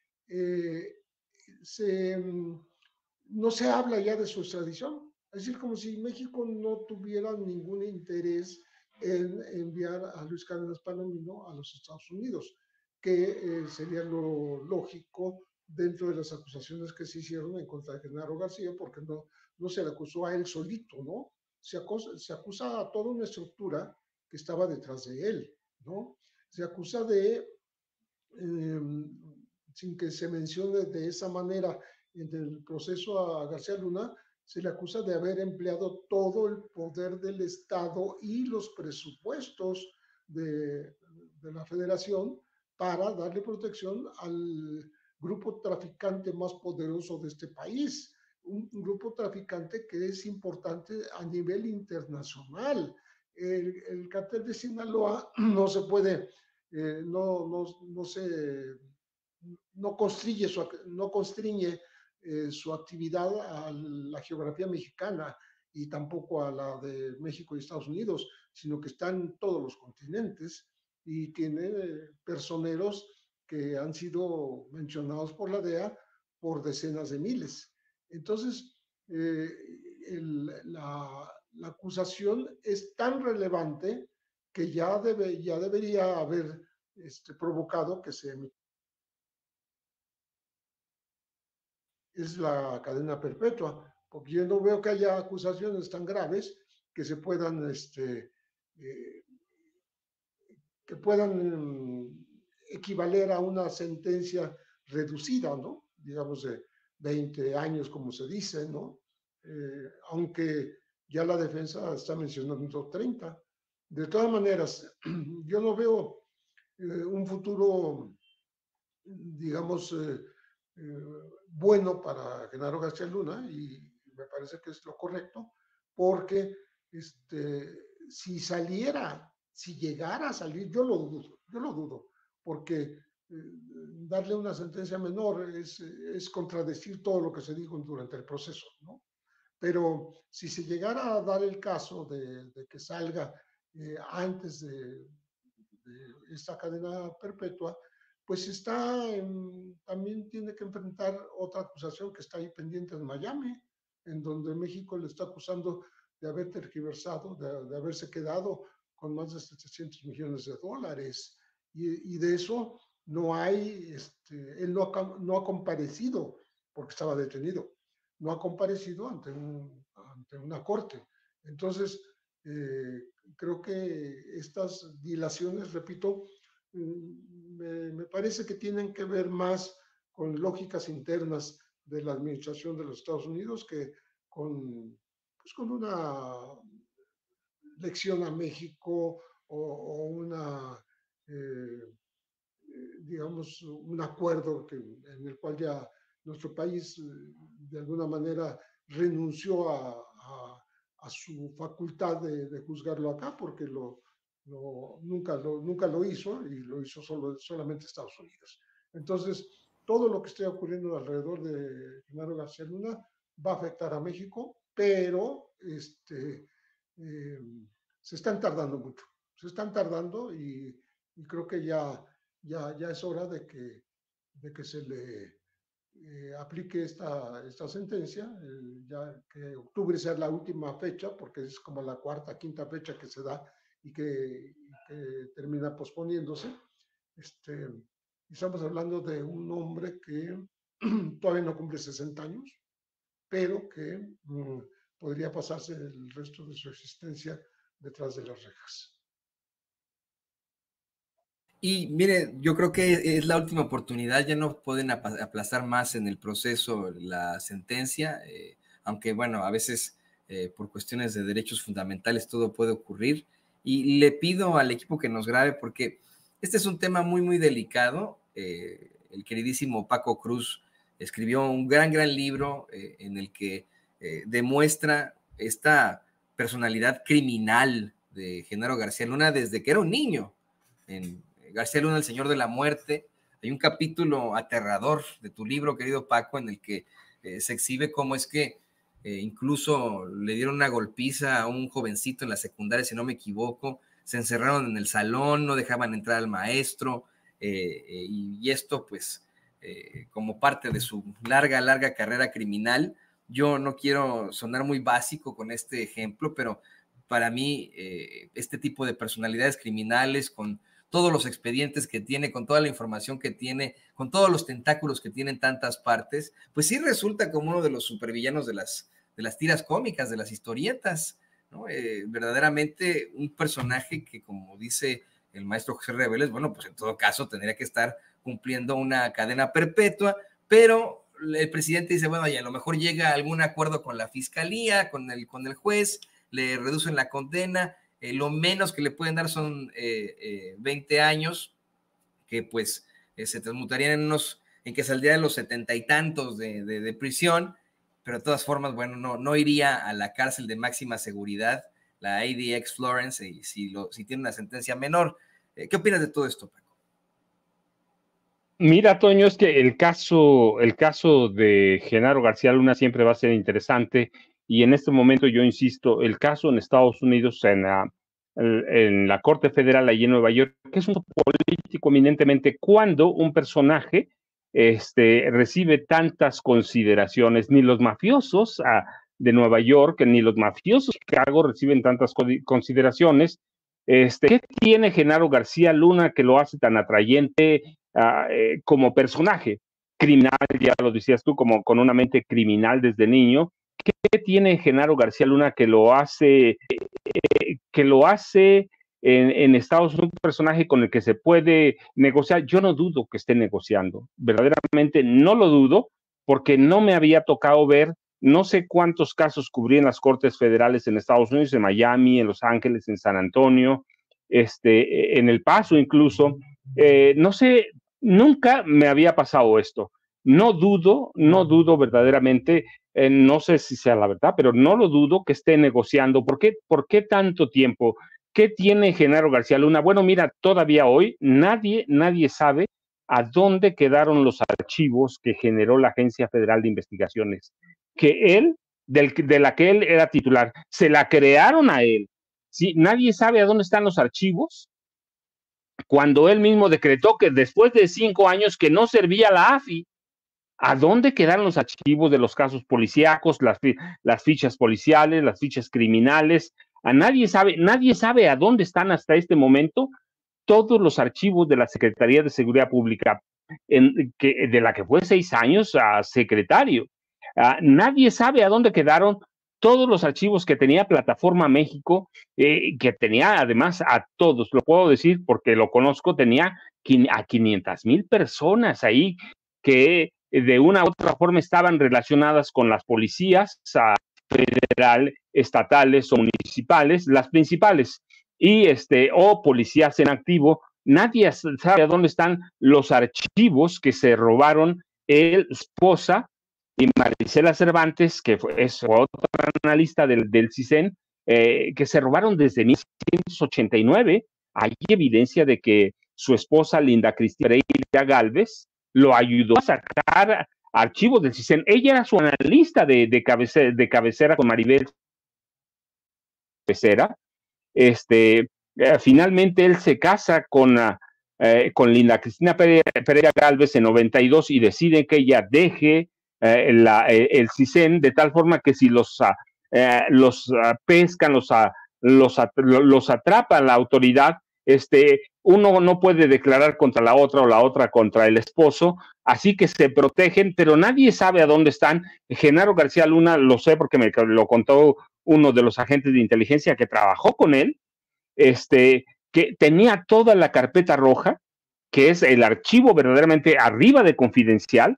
No se habla ya de su extradición. Es decir, como si México no tuviera ningún interés en enviar a Luis Cárdenas Palomino a los Estados Unidos, que sería lo lógico dentro de las acusaciones que se hicieron en contra de Genaro García, porque no se le acusó a él solito, ¿no? Se acusa a toda una estructura que estaba detrás de él, ¿no? Se acusa de, sin que se mencione de esa manera en el proceso a García Luna, se le acusa de haber empleado todo el poder del Estado y los presupuestos de la Federación para darle protección al grupo traficante más poderoso de este país, un grupo traficante que es importante a nivel internacional. El cártel de Sinaloa no se puede, no constriñe su actividad a la geografía mexicana y tampoco a la de México y Estados Unidos, sino que está en todos los continentes y tiene personeros que han sido mencionados por la DEA por decenas de miles. Entonces, la acusación es tan relevante que ya debería haber provocado que se emitiera. Es la cadena perpetua, porque yo no veo que haya acusaciones tan graves que se puedan, que puedan equivaler a una sentencia reducida, ¿no? Digamos de 20 años, como se dice, ¿no? Aunque ya la defensa está mencionando 30. De todas maneras, yo no veo un futuro, digamos, bueno para Genaro García Luna, y me parece que es lo correcto, porque si llegara a salir, yo lo dudo, porque darle una sentencia menor es contradecir todo lo que se dijo durante el proceso, ¿no? Pero si se llegara a dar el caso de que salga antes de esta cadena perpetua, pues también tiene que enfrentar otra acusación que está ahí pendiente en Miami, en donde México le está acusando de haber tergiversado, de haberse quedado con más de 700 millones de dólares. Y de eso no hay, él no ha comparecido porque estaba detenido, no ha comparecido ante una corte. Entonces, Creo que estas dilaciones, repito, me parece que tienen que ver más con lógicas internas de la administración de los Estados Unidos que pues con una lección a México o una, digamos, un acuerdo en el cual ya nuestro país de alguna manera renunció a su facultad de juzgarlo acá porque nunca lo hizo y lo hizo solamente Estados Unidos. Entonces, todo lo que esté ocurriendo alrededor de Genaro García Luna va a afectar a México, pero se están tardando mucho. Se están tardando y creo que ya es hora de que se le aplique esta sentencia, ya que octubre sea la última fecha, porque es como la cuarta, quinta fecha que se da y que termina posponiéndose. Estamos hablando de un hombre que todavía no cumple 60 años, pero que podría pasarse el resto de su existencia detrás de las rejas. Y mire, yo creo que es la última oportunidad, ya no pueden aplazar más en el proceso la sentencia, aunque bueno, a veces por cuestiones de derechos fundamentales todo puede ocurrir. Y le pido al equipo que nos grabe porque este es un tema muy, muy delicado. El queridísimo Paco Cruz escribió un gran libro en el que demuestra esta personalidad criminal de Genaro García Luna desde que era un niño. En García Luna, el Señor de la Muerte, hay un capítulo aterrador de tu libro, querido Paco, en el que se exhibe cómo es que incluso le dieron una golpiza a un jovencito en la secundaria, si no me equivoco, se encerraron en el salón, no dejaban entrar al maestro, y esto pues como parte de su larga carrera criminal. Yo no quiero sonar muy básico con este ejemplo, pero para mí este tipo de personalidades criminales con todos los expedientes que tiene, con toda la información que tiene, con todos los tentáculos que tiene en tantas partes, pues sí resulta como uno de los supervillanos de las tiras cómicas, de las historietas, ¿no? Verdaderamente un personaje que, como dice el maestro José Reveles, bueno, pues en todo caso tendría que estar cumpliendo una cadena perpetua, pero el presidente dice, bueno, ya a lo mejor llega a algún acuerdo con la fiscalía, con el juez, le reducen la condena, lo menos que le pueden dar son 20 años, que pues se transmutarían en que saldrían los 70 y tantos de prisión, pero de todas formas, bueno, no iría a la cárcel de máxima seguridad, la ADX Florence, si tiene una sentencia menor. ¿Qué opinas de todo esto, Paco? Mira, Toño, es que el caso de Genaro García Luna siempre va a ser interesante y en este momento yo insisto, el caso en Estados Unidos, en la Corte Federal allí en Nueva York, que es un político eminentemente cuando un personaje recibe tantas consideraciones, ni los mafiosos de Nueva York, ni los mafiosos de Chicago reciben tantas consideraciones. ¿Qué tiene Genaro García Luna que lo hace tan atrayente como personaje? Criminal, ya lo decías tú, como con una mente criminal desde niño. ¿Qué tiene Genaro García Luna que lo hace en Estados Unidos un personaje con el que se puede negociar? Yo no dudo que esté negociando, verdaderamente no lo dudo, porque no me había tocado ver, no sé cuántos casos cubrí en las Cortes Federales en Estados Unidos, en Miami, en Los Ángeles, en San Antonio, en El Paso incluso, no sé, nunca me había pasado esto. No dudo verdaderamente, no sé si sea la verdad, pero no lo dudo que esté negociando. ¿Por qué tanto tiempo? ¿Qué tiene Genaro García Luna? Bueno, mira, todavía hoy nadie sabe a dónde quedaron los archivos que generó la Agencia Federal de Investigaciones, de la que él era titular. Se la crearon a él. ¿Sí? Nadie sabe a dónde están los archivos cuando él mismo decretó que después de 5 años que no servía la AFI. ¿A dónde quedaron los archivos de los casos policíacos, las fichas policiales, las fichas criminales? Nadie sabe a dónde están hasta este momento todos los archivos de la Secretaría de Seguridad Pública, de la que fue 6 años a secretario. Nadie sabe a dónde quedaron todos los archivos que tenía Plataforma México, que tenía además a todos, lo puedo decir porque lo conozco, tenía a 500,000 personas ahí que de una u otra forma estaban relacionadas con las policías federal, estatales o municipales, las principales, y o policías en activo. Nadie sabe a dónde están los archivos que se robaron su esposa y Marisela Cervantes, que es otra analista del CISEN, que se robaron desde 1989. Hay evidencia de que su esposa, Linda Cristina Pereira Gálvez, lo ayudó a sacar archivos del CISEN. Ella era su analista de cabecera con Maribel Becerra. Finalmente él se casa con Linda Cristina Pereira Gálvez en 92 y decide que ella deje el CISEN, de tal forma que si los pescan, los atrapa la autoridad, uno no puede declarar contra la otra o la otra contra el esposo, así que se protegen, pero nadie sabe a dónde están. Genaro García Luna, lo sé porque me lo contó uno de los agentes de inteligencia que trabajó con él, que tenía toda la carpeta roja, que es el archivo verdaderamente arriba de confidencial,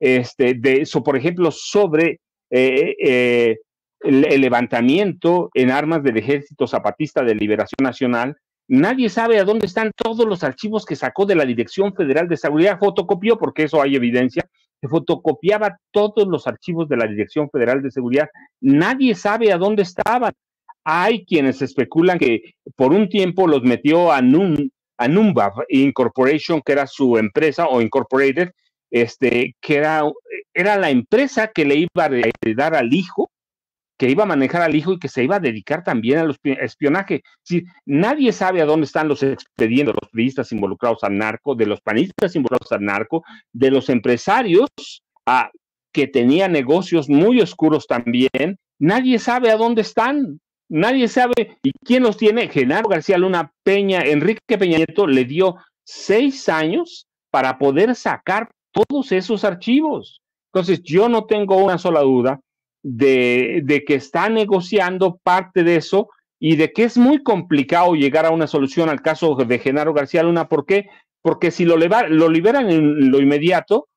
por ejemplo, sobre el levantamiento en armas del Ejército Zapatista de Liberación Nacional. Nadie sabe a dónde están todos los archivos que sacó de la Dirección Federal de Seguridad, fotocopió, porque eso hay evidencia, que fotocopiaba todos los archivos de la Dirección Federal de Seguridad. Nadie sabe a dónde estaban. Hay quienes especulan que por un tiempo los metió a Numba Incorporation, que era su empresa, o Incorporated, que era la empresa que le iba a heredar al hijo, que iba a manejar al hijo y que se iba a dedicar también al espionaje. Sí, nadie sabe a dónde están los expedientes de los periodistas involucrados al narco, de los panistas involucrados al narco, de los empresarios que tenían negocios muy oscuros también. Nadie sabe a dónde están. Nadie sabe. ¿Y quién los tiene? Genaro García Luna Peña, Enrique Peña Nieto le dio 6 años para poder sacar todos esos archivos. Entonces, yo no tengo una sola duda de que está negociando parte de eso y de que es muy complicado llegar a una solución al caso de Genaro García Luna. ¿Por qué? Porque si lo liberan en lo inmediato,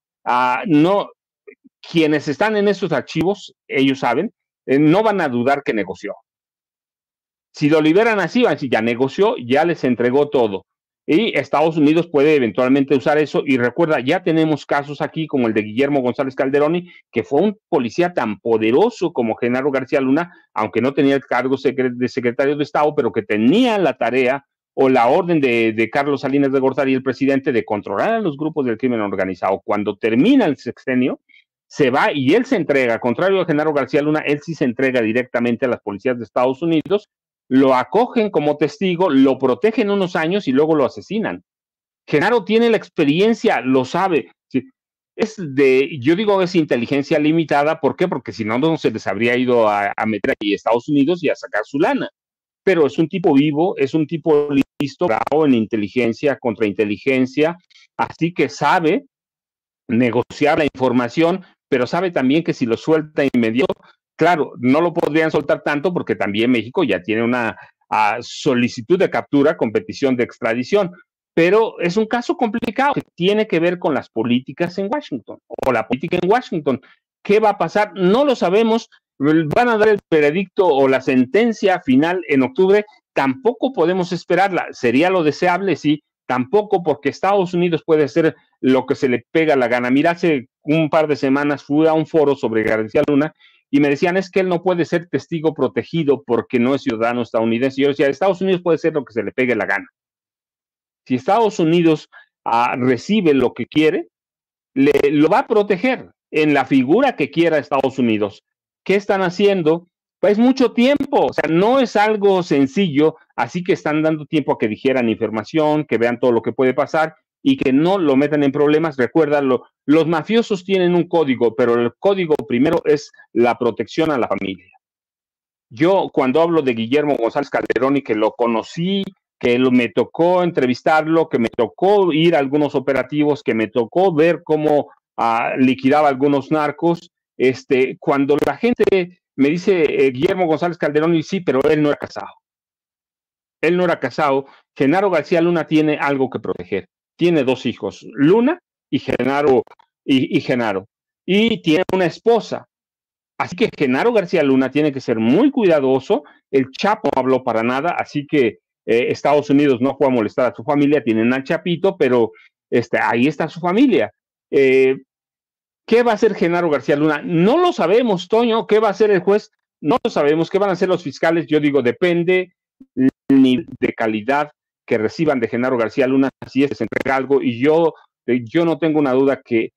quienes están en esos archivos, ellos saben, no van a dudar que negoció. Si lo liberan así, van a decir, ya negoció, ya les entregó todo. Y Estados Unidos puede eventualmente usar eso. Y recuerda, ya tenemos casos aquí como el de Guillermo González Calderoni, que fue un policía tan poderoso como Genaro García Luna, aunque no tenía el cargo de secretario de Estado, pero que tenía la tarea o la orden de Carlos Salinas de Gortari, el presidente, de controlar a los grupos del crimen organizado. Cuando termina el sexenio, se va y él se entrega, contrario a Genaro García Luna, él sí se entrega directamente a las policías de Estados Unidos, lo acogen como testigo, lo protegen unos años y luego lo asesinan. Genaro tiene la experiencia, lo sabe. ¿Sí? Yo digo es inteligencia limitada, ¿por qué? Porque si no, no se les habría ido a meter ahí a Estados Unidos y a sacar su lana. Pero es un tipo vivo, es un tipo listo, bravo en inteligencia, contrainteligencia, así que sabe negociar la información, pero sabe también que si lo suelta inmediato, claro, no lo podrían soltar tanto porque también México ya tiene una solicitud de captura con petición de extradición, pero es un caso complicado que tiene que ver con las políticas en Washington o la política en Washington. ¿Qué va a pasar? No lo sabemos. Van a dar el veredicto o la sentencia final en octubre. Tampoco podemos esperarla. ¿Sería lo deseable? Sí. Tampoco, porque Estados Unidos puede hacer lo que se le pega la gana. Mira, hace un par de semanas fui a un foro sobre García Luna y me decían, es que él no puede ser testigo protegido porque no es ciudadano estadounidense. Y yo decía, Estados Unidos puede hacer lo que se le pegue la gana. Si Estados Unidos recibe lo que quiere, lo va a proteger en la figura que quiera Estados Unidos. ¿Qué están haciendo? Pues mucho tiempo, o sea, no es algo sencillo, así que están dando tiempo a que dijeran información, que vean todo lo que puede pasar y que no lo metan en problemas. Recuérdalo, los mafiosos tienen un código, pero el código primero es la protección a la familia. Yo cuando hablo de Guillermo González Calderoni, que lo conocí, que me tocó entrevistarlo, que me tocó ir a algunos operativos, que me tocó ver cómo liquidaba algunos narcos, cuando la gente Me dice Guillermo González Calderón, y sí, pero él no era casado. Él no era casado. Genaro García Luna tiene algo que proteger. Tiene 2 hijos, Luna y Genaro, y Genaro. Y tiene una esposa. Así que Genaro García Luna tiene que ser muy cuidadoso. El Chapo no habló para nada, así que Estados Unidos no fue a molestar a su familia. Tienen al Chapito, pero ahí está su familia. ¿Qué va a hacer Genaro García Luna? No lo sabemos, Toño. ¿Qué va a hacer el juez? No lo sabemos. ¿Qué van a hacer los fiscales? Yo digo, depende del nivel de calidad que reciban de Genaro García Luna, si se entrega algo, y yo no tengo una duda que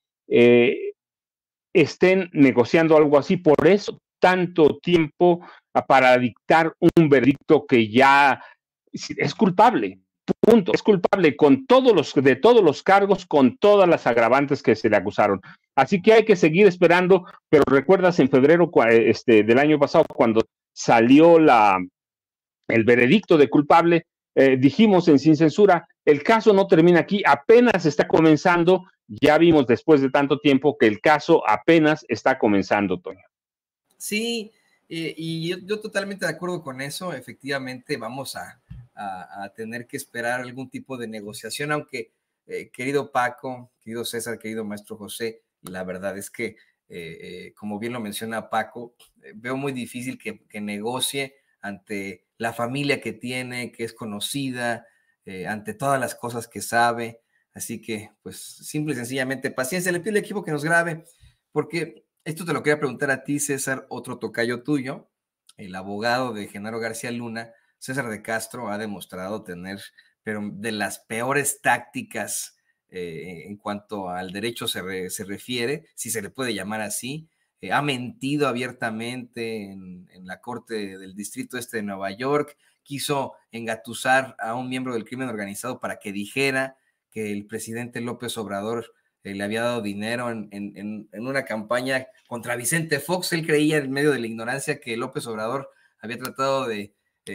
estén negociando algo así. Por eso tanto tiempo para dictar un veredicto que ya es culpable. Punto. Es culpable de todos los cargos, con todas las agravantes que se le acusaron. Así que hay que seguir esperando, pero recuerdas en febrero del año pasado, cuando salió el veredicto de culpable, dijimos en Sin Censura, el caso no termina aquí, apenas está comenzando. Ya vimos después de tanto tiempo que el caso apenas está comenzando, Toño. Sí, y yo totalmente de acuerdo con eso. Efectivamente, vamos a tener que esperar algún tipo de negociación, aunque querido Paco, querido César, querido maestro José, la verdad es que, como bien lo menciona Paco, veo muy difícil que negocie ante la familia que tiene, que es conocida, ante todas las cosas que sabe. Así que, pues, simple y sencillamente, paciencia. Le pido al equipo que nos grabe, porque esto te lo quería preguntar a ti, César, otro tocayo tuyo, el abogado de Genaro García Luna. César de Castro ha demostrado tener, pero de las peores tácticas en cuanto al derecho se refiere, si se le puede llamar así. Ha mentido abiertamente en la corte del distrito de Nueva York. Quiso engatusar a un miembro del crimen organizado para que dijera que el presidente López Obrador le había dado dinero en una campaña contra Vicente Fox. Él creía, en medio de la ignorancia, que López Obrador había tratado de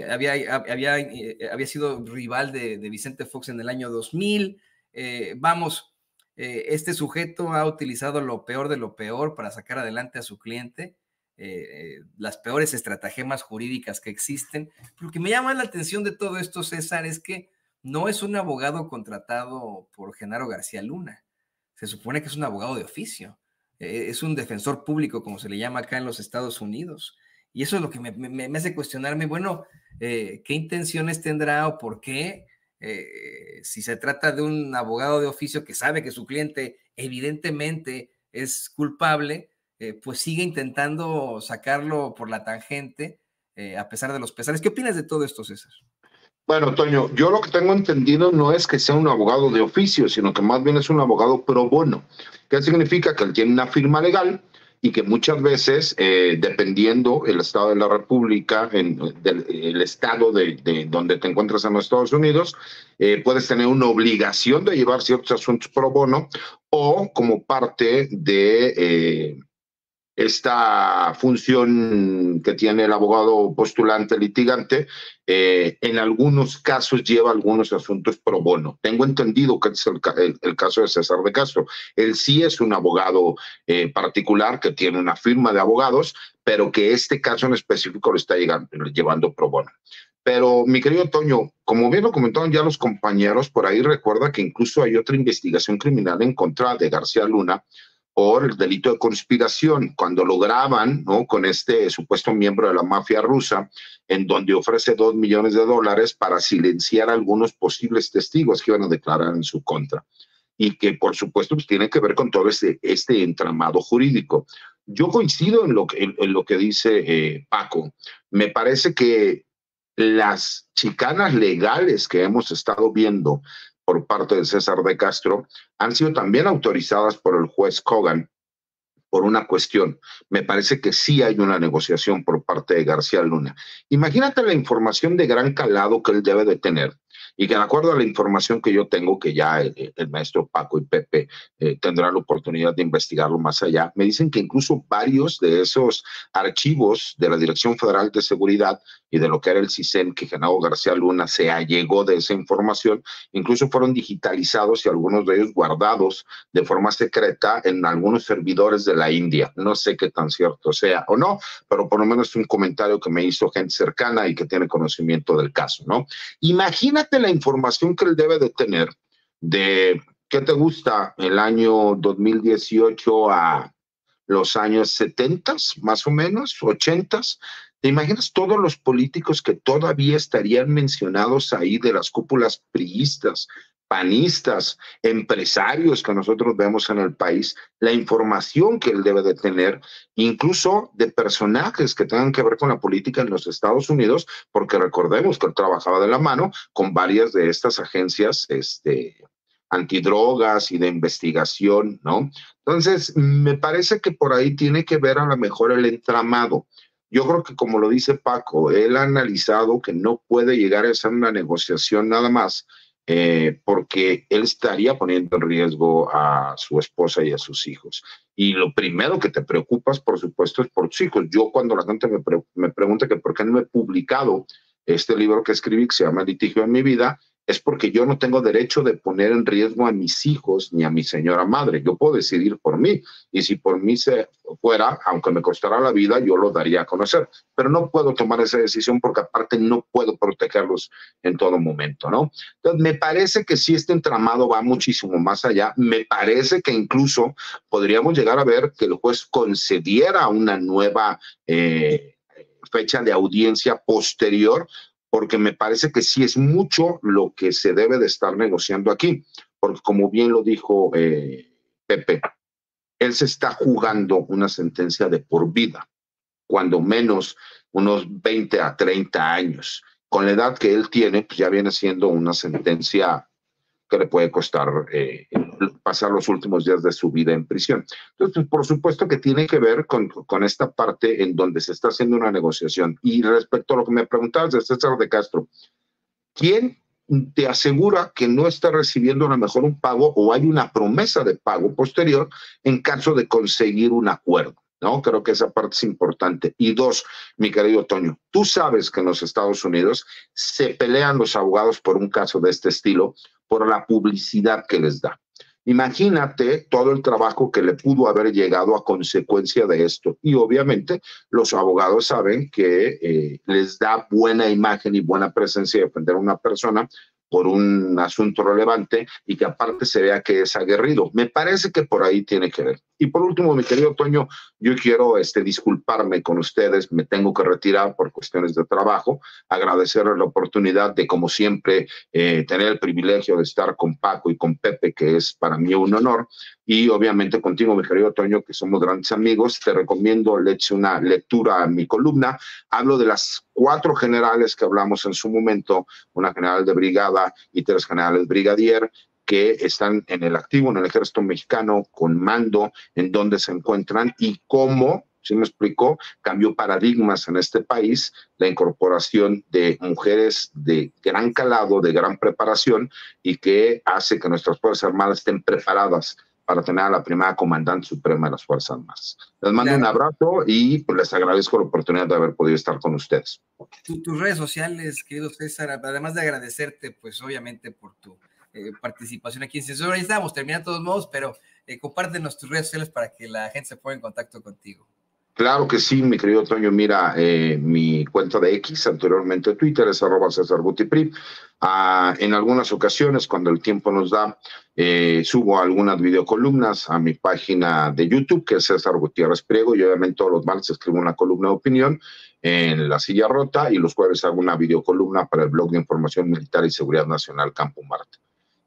había sido rival de Vicente Fox en el año 2000. Este sujeto ha utilizado lo peor de lo peor para sacar adelante a su cliente, las peores estratagemas jurídicas que existen. Pero lo que me llama la atención de todo esto, César, es que no es un abogado contratado por Genaro García Luna. Se supone que es un abogado de oficio. Es un defensor público, como se le llama acá en los Estados Unidos. Y eso es lo que me hace cuestionarme, bueno, ¿qué intenciones tendrá o por qué? Si se trata de un abogado de oficio que sabe que su cliente evidentemente es culpable, pues sigue intentando sacarlo por la tangente, a pesar de los pesares. ¿Qué opinas de todo esto, César? Bueno, Toño, yo lo que tengo entendido no es que sea un abogado de oficio, sino que más bien es un abogado pro bono. ¿Qué significa? Que él tiene una firma legal y que muchas veces, dependiendo el estado de la República, el estado de donde te encuentras en los Estados Unidos, puedes tener una obligación de llevar ciertos asuntos pro bono, o como parte de esta función que tiene el abogado postulante litigante, en algunos casos lleva algunos asuntos pro bono. Tengo entendido que es el caso de César de Castro. Él sí es un abogado particular que tiene una firma de abogados, pero que este caso en específico lo está llevando pro bono. Pero, mi querido Toño, como bien lo comentaron ya los compañeros, por ahí recuerda que incluso hay otra investigación criminal en contra de García Luna por el delito de conspiración, cuando lo graban, ¿no?, con este supuesto miembro de la mafia rusa, en donde ofrece $2 millones para silenciar a algunos posibles testigos que iban a declarar en su contra. Y que, por supuesto, pues, tiene que ver con todo este entramado jurídico. Yo coincido en lo que dice Paco. Me parece que las chicanas legales que hemos estado viendo por parte de César de Castro han sido también autorizadas por el juez Kogan por una cuestión. Me parece que sí hay una negociación por parte de García Luna. Imagínate la información de gran calado que él debe de tener. y que de acuerdo a la información que yo tengo, que ya el maestro Paco y Pepe tendrán la oportunidad de investigarlo más allá, me dicen que incluso varios de esos archivos de la Dirección Federal de Seguridad y de lo que era el CISEN, que Genaro García Luna se allegó de esa información, incluso fueron digitalizados y algunos de ellos guardados de forma secreta en algunos servidores de la India. No sé qué tan cierto sea o no, pero por lo menos es un comentario que me hizo gente cercana y que tiene conocimiento del caso, ¿no? Imagínate la información que él debe de tener de, ¿qué te gusta? El año 2018 a los años 70, más o menos, 80. ¿Te imaginas todos los políticos que todavía estarían mencionados ahí de las cúpulas priistas, panistas, empresarios que nosotros vemos en el país, la información que él debe de tener, incluso de personajes que tengan que ver con la política en los Estados Unidos, porque recordemos que él trabajaba de la mano con varias de estas agencias antidrogas y de investigación, ¿no? Entonces, me parece que por ahí tiene que ver a lo mejor el entramado. Yo creo que, como lo dice Paco, él ha analizado que no puede llegar a hacer una negociación nada más, porque él estaría poniendo en riesgo a su esposa y a sus hijos. Y lo primero que te preocupas, por supuesto, es por tus hijos. Yo, cuando la gente me pregunta que por qué no he publicado este libro que escribí, que se llama Litigio en mi vida, es porque yo no tengo derecho de poner en riesgo a mis hijos ni a mi señora madre. Yo puedo decidir por mí, y si por mí se fuera, aunque me costara la vida, yo lo daría a conocer. Pero no puedo tomar esa decisión porque aparte no puedo protegerlos en todo momento, ¿no? Entonces, me parece que si este entramado va muchísimo más allá, me parece que incluso podríamos llegar a ver que el juez concediera una nueva fecha de audiencia posterior, porque me parece que sí es mucho lo que se debe de estar negociando aquí, porque como bien lo dijo Pepe, él se está jugando una sentencia de por vida, cuando menos unos 20 a 30 años. Con la edad que él tiene, pues ya viene siendo una sentencia que le puede costar pasar los últimos días de su vida en prisión. Entonces, pues, por supuesto que tiene que ver con esta parte en donde se está haciendo una negociación. Y respecto a lo que me preguntabas de César de Castro, ¿quién te asegura que no está recibiendo a lo mejor un pago o hay una promesa de pago posterior en caso de conseguir un acuerdo? ¿No? Creo que esa parte es importante. Y dos, mi querido Toño, tú sabes que en los Estados Unidos se pelean los abogados por un caso de este estilo por la publicidad que les da. Imagínate todo el trabajo que le pudo haber llegado a consecuencia de esto. Y obviamente los abogados saben que les da buena imagen y buena presencia defender a una persona por un asunto relevante y que aparte se vea que es aguerrido. Me parece que por ahí tiene que ver. Y por último, mi querido Toño, yo quiero disculparme con ustedes, me tengo que retirar por cuestiones de trabajo, agradecerles la oportunidad de, como siempre, tener el privilegio de estar con Paco y con Pepe, que es para mí un honor, y obviamente contigo, mi querido Toño, que somos grandes amigos. Te recomiendo le eche una lectura a mi columna. Hablo de las 4 generales que hablamos en su momento, una general de brigada y 3 generales brigadier, que están en el activo, en el ejército mexicano, con mando, en donde se encuentran y cómo, ¿sí me explicó?, cambió paradigmas en este país, la incorporación de mujeres de gran calado, de gran preparación, y que hace que nuestras Fuerzas Armadas estén preparadas para tener a la primera comandante suprema de las Fuerzas Armadas. Les mando un abrazo y pues, les agradezco la oportunidad de haber podido estar con ustedes. Tus redes sociales, querido César, además de agradecerte, pues obviamente por tu participación aquí en Censura. Ya estábamos terminando de todos modos, pero compártenos tus redes sociales para que la gente se ponga en contacto contigo. Claro que sí, mi querido Toño. Mira, mi cuenta de X, anteriormente Twitter, es @CésarGutiPri. En algunas ocasiones, cuando el tiempo nos da, subo algunas videocolumnas a mi página de YouTube, que es César Gutiérrez Priego, y obviamente todos los martes escribo una columna de opinión en La Silla Rota, y los jueves hago una videocolumna para el blog de Información Militar y Seguridad Nacional Campo Marte.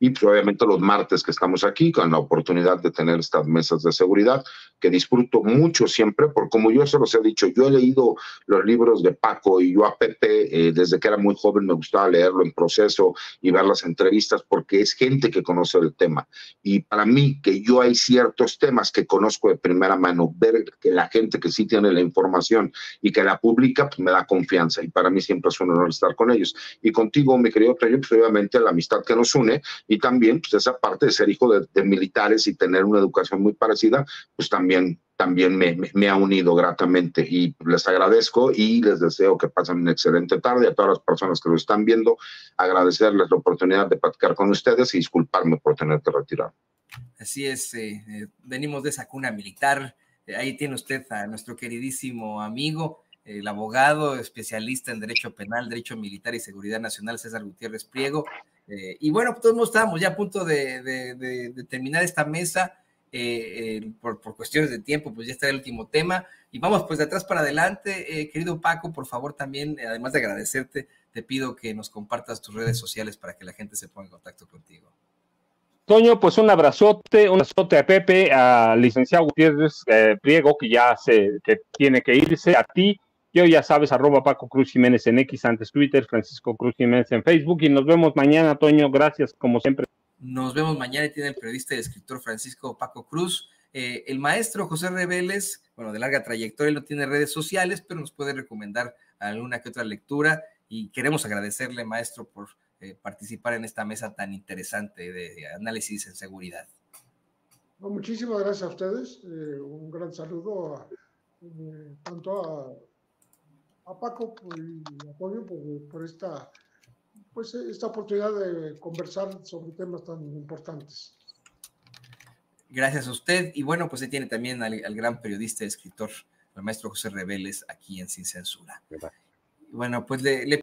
y pues, obviamente los martes que estamos aquí con la oportunidad de tener estas mesas de seguridad, que disfruto mucho siempre, porque como yo se los he dicho, yo he leído los libros de Paco y yo a Pepe, desde que era muy joven me gustaba leerlo en proceso y ver las entrevistas, porque es gente que conoce el tema. Y para mí, que yo hay ciertos temas que conozco de primera mano, ver que la gente que sí tiene la información y que la publica, pues me da confianza. Y para mí siempre es un honor estar con ellos. Y contigo, mi querido Toño, pues obviamente la amistad que nos une y también pues esa parte de ser hijo de militares y tener una educación muy parecida, pues también me ha unido gratamente y les agradezco y les deseo que pasen una excelente tarde. A todas las personas que lo están viendo, agradecerles la oportunidad de platicar con ustedes y disculparme por tener que retirar. Así es, venimos de esa cuna militar. Ahí tiene usted a nuestro queridísimo amigo, el abogado especialista en Derecho Penal, Derecho Militar y Seguridad Nacional, César Gutiérrez Priego. Y bueno, todos estábamos ya a punto de terminar esta mesa. Por cuestiones de tiempo, pues ya está el último tema. Y vamos pues de atrás para adelante. Querido Paco, por favor también, además de agradecerte, te pido que nos compartas tus redes sociales para que la gente se ponga en contacto contigo. Toño, pues un abrazote a Pepe, al licenciado Gutiérrez Priego, que tiene que irse, a ti. Yo ya sabes, @Paco Cruz Jiménez en X, antes Twitter, Francisco Cruz Jiménez en Facebook, y nos vemos mañana, Toño. Gracias, como siempre. Nos vemos mañana. Y tiene el periodista y escritor Francisco Paco Cruz. El maestro José Reveles, bueno, de larga trayectoria, él no tiene redes sociales, pero nos puede recomendar alguna que otra lectura. Y queremos agradecerle, maestro, por participar en esta mesa tan interesante de análisis en seguridad. No, muchísimas gracias a ustedes. Un gran saludo tanto a Paco y a Toño por esta oportunidad de conversar sobre temas tan importantes. Gracias a usted. Y bueno, pues ahí tiene también al gran periodista y escritor, el maestro José Reveles, aquí en Sin Censura. Y bueno, pues le